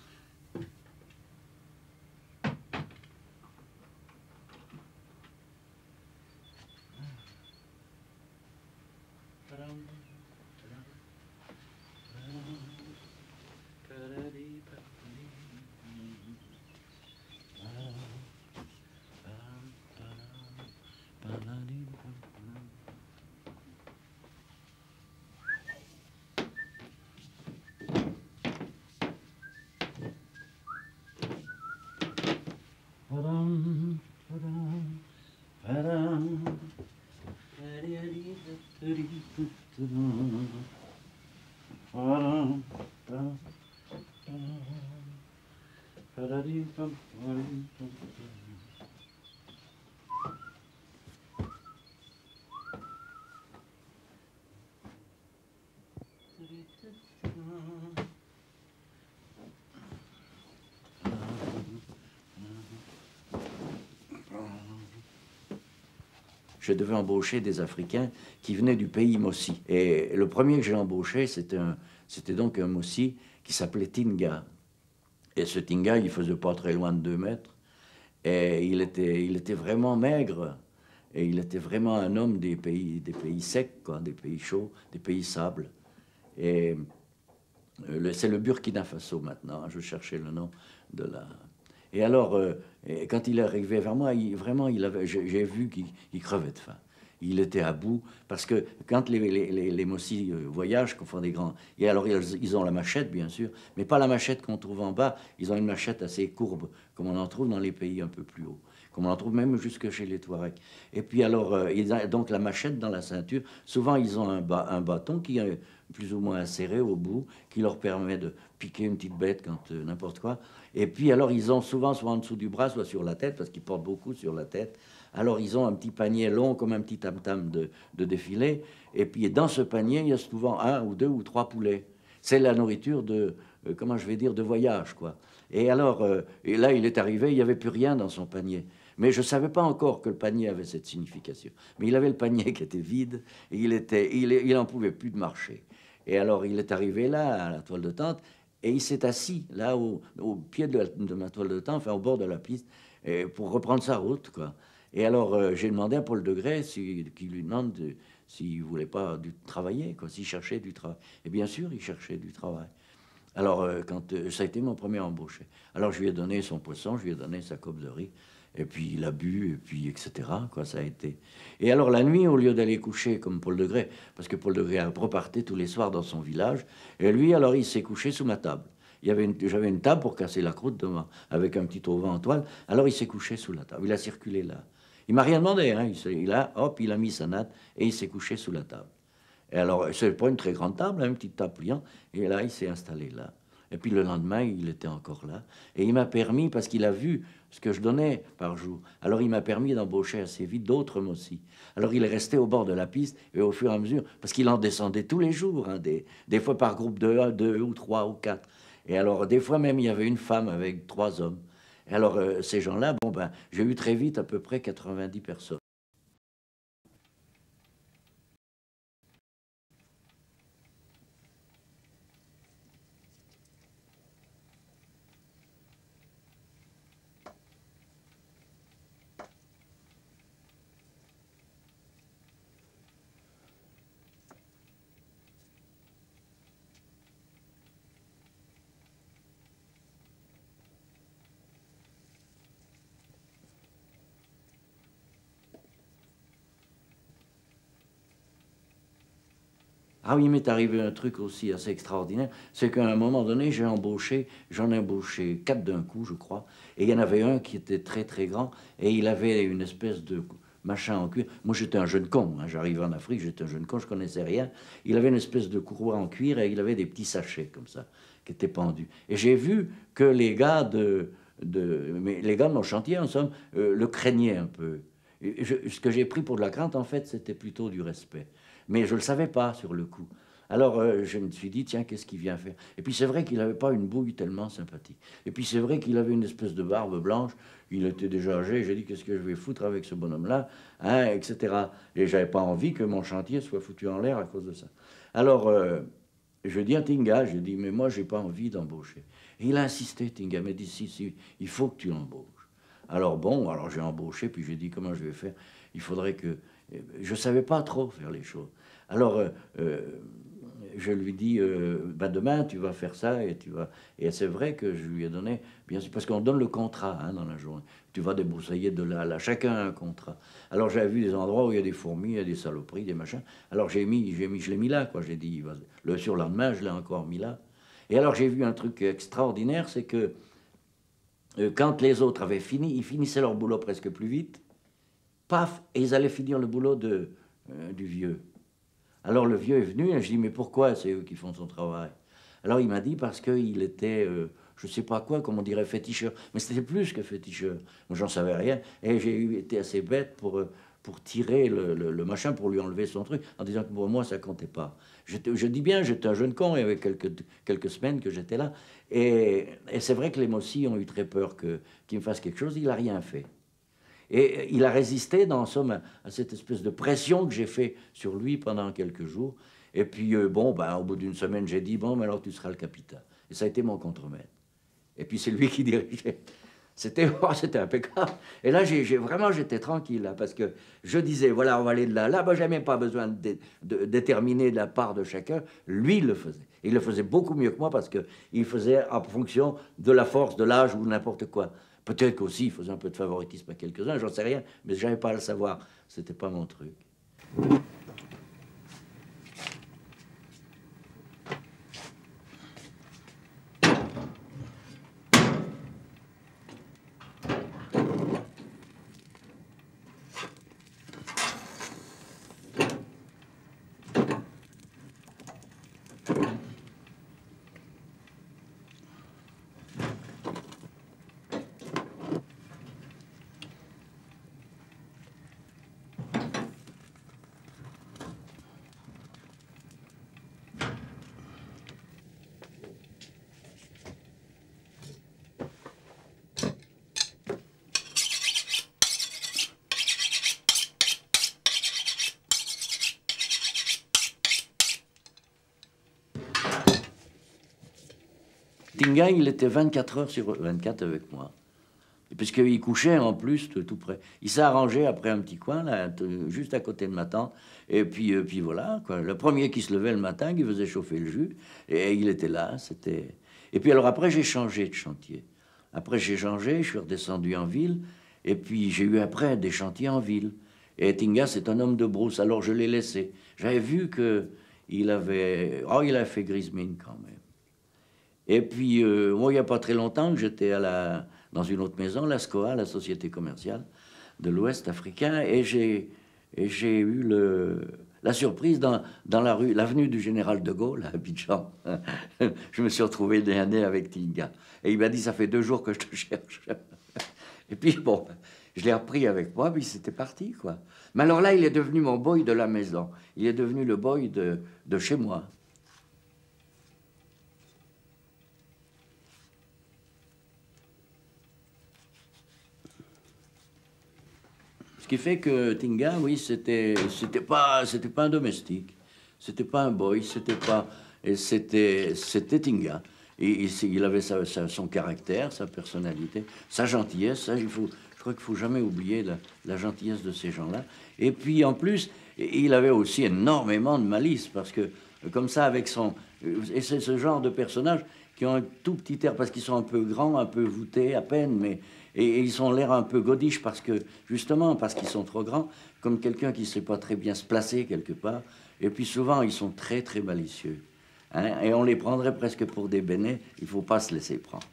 Je devais embaucher des Africains qui venaient du pays Mossi. Et le premier que j'ai embauché, c'était donc un Mossi qui s'appelait Tinga. Et ce Tinga, il faisait pas très loin de 2 mètres. Et il était vraiment maigre. Et il était vraiment un homme des pays secs, quoi, des pays chauds, des pays sables. Et c'est le Burkina Faso maintenant. Je cherchais le nom de la... Et alors, quand il est arrivé vers moi, j'ai vu qu'il crevait de faim. Il était à bout, parce que quand les Mossi voyagent, qu'on font des grands... Et alors, ils ont la machette, bien sûr, mais pas la machette qu'on trouve en bas. Ils ont une machette assez courbe, comme on en trouve dans les pays un peu plus hauts, comme on en trouve même jusque chez les Touaregs. Et puis alors, ils ont donc la machette dans la ceinture. Souvent, ils ont un bâton qui est plus ou moins acéré au bout, qui leur permet de piquer une petite bête quand n'importe quoi. Et puis alors, ils ont souvent, soit en dessous du bras, soit sur la tête, parce qu'ils portent beaucoup sur la tête. Alors, ils ont un petit panier long, comme un petit tam-tam de défilé. Et puis, dans ce panier, il y a souvent 1 ou 2 ou 3 poulets. C'est la nourriture comment je vais dire, de voyage, quoi. Et alors, et là, il est arrivé, il n'y avait plus rien dans son panier. Mais je ne savais pas encore que le panier avait cette signification. Mais il avait le panier qui était vide, et il n'en pouvait plus de marcher. Et alors, il est arrivé là, à la toile de tente, et il s'est assis là, au pied de ma toile de tente, enfin, au bord de la piste, pour reprendre sa route, quoi. Et alors, j'ai demandé à Paul Degré qui lui demande s'il ne voulait pas travailler, quoi, s'il cherchait du travail. Et bien sûr, il cherchait du travail. Alors, ça a été mon premier embauché. Alors, je lui ai donné son poisson, je lui ai donné sa coupe de riz, et puis il a bu, et puis etc., quoi, ça a été. Et alors, la nuit, au lieu d'aller coucher comme Paul Degré, parce que Paul Degré repartait tous les soirs dans son village, et lui, alors, il s'est couché sous ma table. J'avais une table pour casser la croûte devant, avec un petit auvent en toile. Alors, il s'est couché sous la table. Il a circulé là. Il m'a rien demandé, hein. Il a mis sa natte, et il s'est couché sous la table. Et alors, c'est pas une très grande table, hein, une petite table pliante. Et là, il s'est installé là. Et puis le lendemain, il était encore là. Et il m'a permis, parce qu'il a vu ce que je donnais par jour, alors il m'a permis d'embaucher assez vite d'autres Mossi. Alors il est resté au bord de la piste, et au fur et à mesure, parce qu'il en descendait tous les jours, hein, des fois par groupe de 1, 2 ou 3 ou 4. Et alors, des fois même, il y avait une femme avec 3 hommes. Et alors, ces gens-là, bon, ben, j'ai eu très vite à peu près 90 personnes. Ah oui, il m'est arrivé un truc aussi assez extraordinaire, c'est qu'à un moment donné, j'en ai embauché 4 d'un coup, je crois, et il y en avait un qui était très très grand, et il avait une espèce de machin en cuir. Moi, j'étais un jeune con, hein, j'arrivais en Afrique, j'étais un jeune con, je connaissais rien. Il avait une espèce de courroie en cuir, et il avait des petits sachets comme ça, qui étaient pendus. Et j'ai vu que les gars les gars de mon chantier, en somme, le craignaient un peu. Ce que j'ai pris pour de la crainte, en fait, c'était plutôt du respect. Mais je ne le savais pas sur le coup. Alors je me suis dit, tiens, qu'est-ce qu'il vient faire? Et puis c'est vrai qu'il n'avait pas une bouille tellement sympathique. Et puis c'est vrai qu'il avait une espèce de barbe blanche. Il était déjà âgé. J'ai dit, qu'est-ce que je vais foutre avec ce bonhomme-là, hein, etc. Et j'avais pas envie que mon chantier soit foutu en l'air à cause de ça. Alors je dis à Tinga, je dis, mais moi, j'ai pas envie d'embaucher. Et il a insisté, Tinga, il m'a dit, si, il faut que tu l'embauches. Alors bon, alors j'ai embauché, puis j'ai dit, comment je vais faire? Il faudrait que... Je ne savais pas trop faire les choses. Alors, je lui dis, ben demain, tu vas faire ça, et tu vas... Et c'est vrai que je lui ai donné, bien sûr, parce qu'on donne le contrat hein, dans la journée. Tu vas débroussailler de là à là, chacun a un contrat. Alors, j'avais vu des endroits où il y a des fourmis, il y a des saloperies, des machins. Alors, je l'ai mis là, quoi. J'ai dit, le surlendemain, je l'ai encore mis là. Et alors, j'ai vu un truc extraordinaire, c'est que quand les autres avaient fini, ils finissaient leur boulot presque plus vite, paf, et ils allaient finir le boulot du vieux. Alors le vieux est venu, et je dis, mais pourquoi c'est eux qui font son travail? Alors il m'a dit, parce qu'il était, je ne sais pas quoi, comme on dirait, féticheur. Mais c'était plus que féticheur. Moi, j'en savais rien. Et j'ai été assez bête pour tirer le machin, pour lui enlever son truc, en disant que pour moi, ça ne comptait pas. Je dis bien, j'étais un jeune con, et avec quelques semaines que j'étais là. Et c'est vrai que les Mossi ont eu très peur qu'il me fasse quelque chose. Il n'a rien fait. Et il a résisté, en somme, à cette espèce de pression que j'ai fait sur lui pendant quelques jours. Et puis, bon, ben, au bout d'une semaine, j'ai dit, bon, mais alors tu seras le capitaine. Et ça a été mon contremaître. Et puis, c'est lui qui dirigeait. C'était impeccable. Et là, vraiment, j'étais tranquille, là, parce que je disais, voilà, on va aller de là. Là, ben, j'avais même pas besoin de déterminer la part de chacun. Lui, il le faisait. Il le faisait beaucoup mieux que moi, parce qu'il faisait en fonction de la force, de l'âge ou n'importe quoi. Peut-être qu'aussi, il faisait un peu de favoritisme à quelques-uns, j'en sais rien, mais je n'avais pas à le savoir. C'était pas mon truc. Tinga, il était 24 heures sur 24 avec moi. Puisqu'il couchait en plus tout près. Il s'est arrangé après un petit coin, là, juste à côté de ma tante. Et puis voilà, quoi. Le premier qui se levait le matin, qui faisait chauffer le jus, et il était là. Et puis alors après, j'ai changé de chantier. Après, j'ai changé, je suis redescendu en ville, et puis j'ai eu après des chantiers en ville. Et Tinga, c'est un homme de brousse, alors je l'ai laissé. J'avais vu qu'il avait... Oh, il a fait grise mine quand même. Et puis, moi, il n'y a pas très longtemps que j'étais dans une autre maison, la SCOA, la Société commerciale de l'Ouest africain, et j'ai eu la surprise dans l'avenue du Général de Gaulle, à Abidjan. Je me suis retrouvé dernier avec Tinga. Et il m'a dit, ça fait 2 jours que je te cherche. Et puis, bon, je l'ai repris avec moi, puis c'était parti, quoi. Mais alors là, il est devenu mon boy de la maison. Il est devenu le boy de chez moi. Ce qui fait que Tinga, oui, c'était pas un domestique, c'était pas un boy, c'était Tinga. Et il avait son caractère, sa personnalité, sa gentillesse. Ça, je crois qu'il faut jamais oublier la gentillesse de ces gens-là. Et puis en plus, il avait aussi énormément de malice, parce que comme ça, avec son... Et c'est ce genre de personnages qui ont un tout petit air, parce qu'ils sont un peu grands, un peu voûtés à peine, mais Et ils ont l'air un peu godiches parce que, justement, parce qu'ils sont trop grands, comme quelqu'un qui ne sait pas très bien se placer quelque part. Et puis souvent, ils sont très, très malicieux. Hein, et on les prendrait presque pour des bénets. Il ne faut pas se laisser prendre.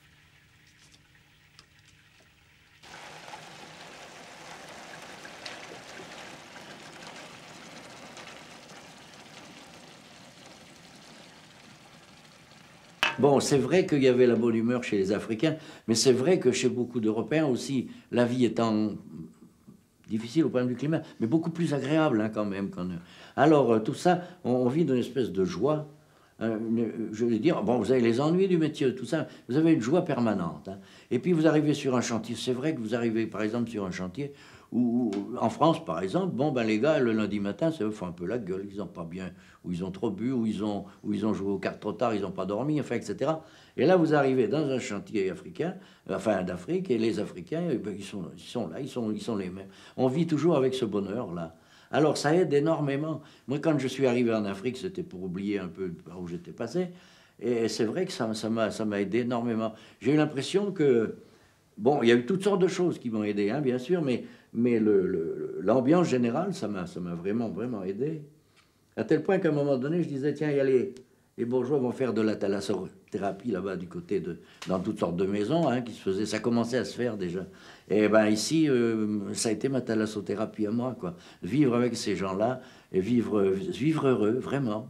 Bon, c'est vrai qu'il y avait la bonne humeur chez les Africains, mais c'est vrai que chez beaucoup d'Européens aussi, la vie étant difficile au point de vue climat, mais beaucoup plus agréable hein, quand même. Alors, tout ça, on vit dans une espèce de joie. Je veux dire, bon, vous avez les ennuis du métier, tout ça, vous avez une joie permanente. Hein. Et puis vous arrivez sur un chantier, c'est vrai que vous arrivez par exemple sur un chantier où, en France par exemple, bon, ben les gars, le lundi matin, ça eux font un peu la gueule, ils n'ont pas bien, ou ils ont trop bu, ou ils ont joué aux cartes trop tard, ils n'ont pas dormi, enfin, etc. Et là, vous arrivez dans un chantier africain, enfin d'Afrique, et les Africains, eh ben, ils sont là, ils sont les mêmes. On vit toujours avec ce bonheur-là. Alors ça aide énormément. Moi, quand je suis arrivé en Afrique, c'était pour oublier un peu par où j'étais passé. Et c'est vrai que ça m'a aidé énormément. J'ai eu l'impression que, bon, il y a eu toutes sortes de choses qui m'ont aidé, hein, bien sûr, mais l'ambiance générale, ça m'a vraiment, vraiment aidé. À tel point qu'à un moment donné, je disais, tiens, il y a les bourgeois vont faire de la thalassothérapie là-bas du côté dans toutes sortes de maisons hein, qui se faisaient, ça commençait à se faire déjà. Et ben ici, ça a été ma thalassothérapie à moi, quoi. Vivre avec ces gens-là et vivre heureux, vraiment.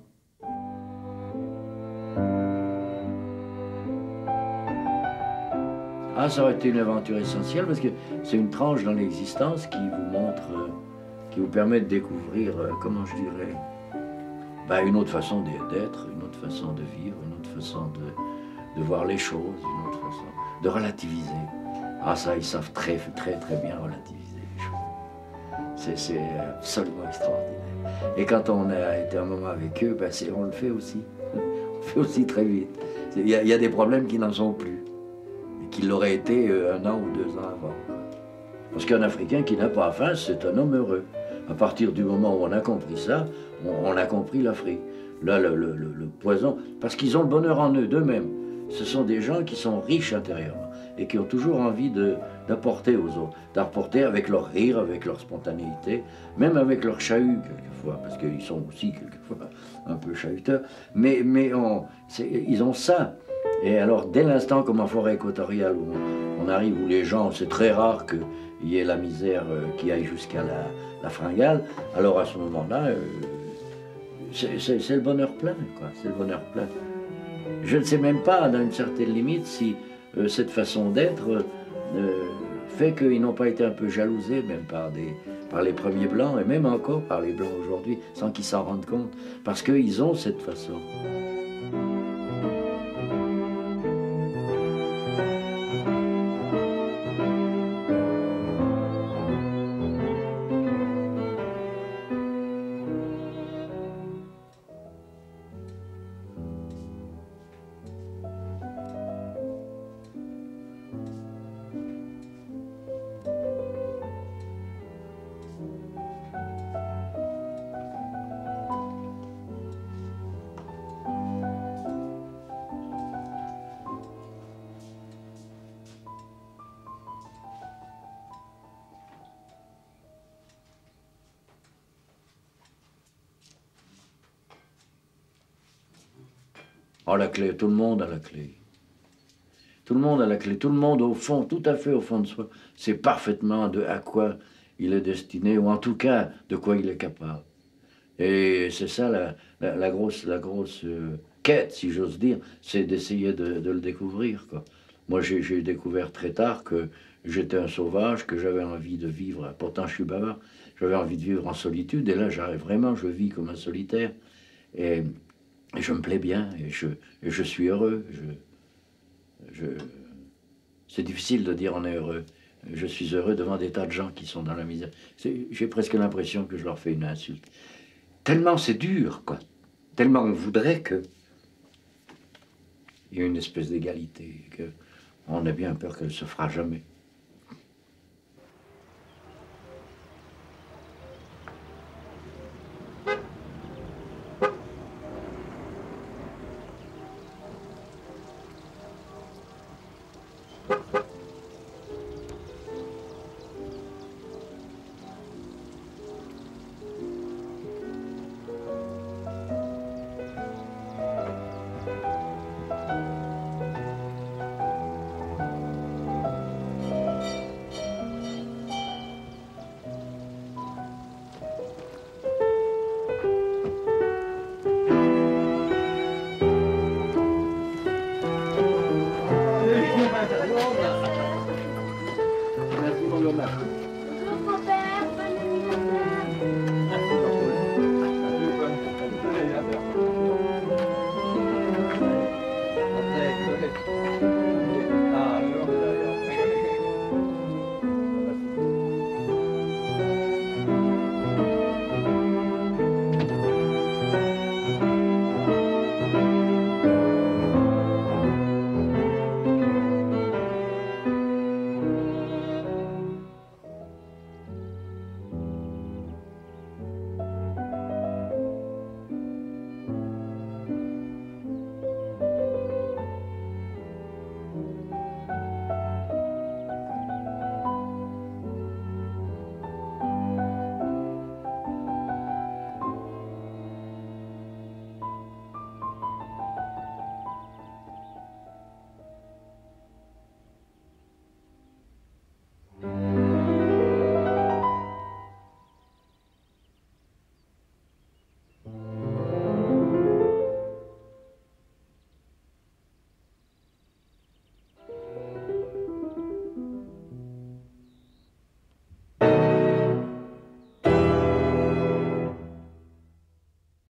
Ah, ça aurait été une aventure essentielle parce que c'est une tranche dans l'existence qui vous montre, qui vous permet de découvrir, comment je dirais, ben, une autre façon d'être, une autre façon de vivre, une autre façon de voir les choses, une autre façon de relativiser. Ah ça, ils savent très, très, très bien relativiser les choses. C'est absolument extraordinaire. Et quand on a été un moment avec eux, ben, on le fait aussi. On le fait aussi très vite. Il y a des problèmes qui n'en sont plus. Et qui l'auraient été 1 an ou 2 ans avant. Parce qu'un Africain qui n'a pas faim, c'est un homme heureux. À partir du moment où on a compris ça, on a compris l'Afrique. Là, le poison, parce qu'ils ont le bonheur en eux, d'eux-mêmes. Ce sont des gens qui sont riches intérieurement et qui ont toujours envie d'apporter aux autres, d'apporter avec leur rire, avec leur spontanéité, même avec leur chahut quelquefois, parce qu'ils sont aussi quelquefois un peu chahuteurs, mais ils ont ça. Et alors, dès l'instant, comme en forêt équatoriale, où on arrive, où les gens, c'est très rare qu'il y ait la misère qui aille jusqu'à la fringale, alors à ce moment-là, c'est le bonheur plein, quoi. C'est le bonheur plein. Je ne sais même pas, dans une certaine limite, si cette façon d'être fait qu'ils n'ont pas été un peu jalousés, même par les premiers Blancs, et même encore par les Blancs aujourd'hui, sans qu'ils s'en rendent compte, parce qu'ils ont cette façon. Oh, la clé, tout le monde a la clé. Tout le monde a la clé. Tout le monde, au fond, tout à fait au fond de soi, sait parfaitement à quoi il est destiné, ou en tout cas, de quoi il est capable. Et c'est ça la grosse quête, si j'ose dire, c'est d'essayer de le découvrir, quoi. Moi, j'ai découvert très tard que j'étais un sauvage, que j'avais envie de vivre, pourtant je suis bavard, j'avais envie de vivre en solitude, et là, vraiment, je vis comme un solitaire. Et je me plais bien, et je suis heureux. C'est difficile de dire on est heureux. Je suis heureux devant des tas de gens qui sont dans la misère. J'ai presque l'impression que je leur fais une insulte. Tellement c'est dur, quoi. Tellement on voudrait que il y ait une espèce d'égalité, qu'on a bien peur qu'elle ne se fera jamais.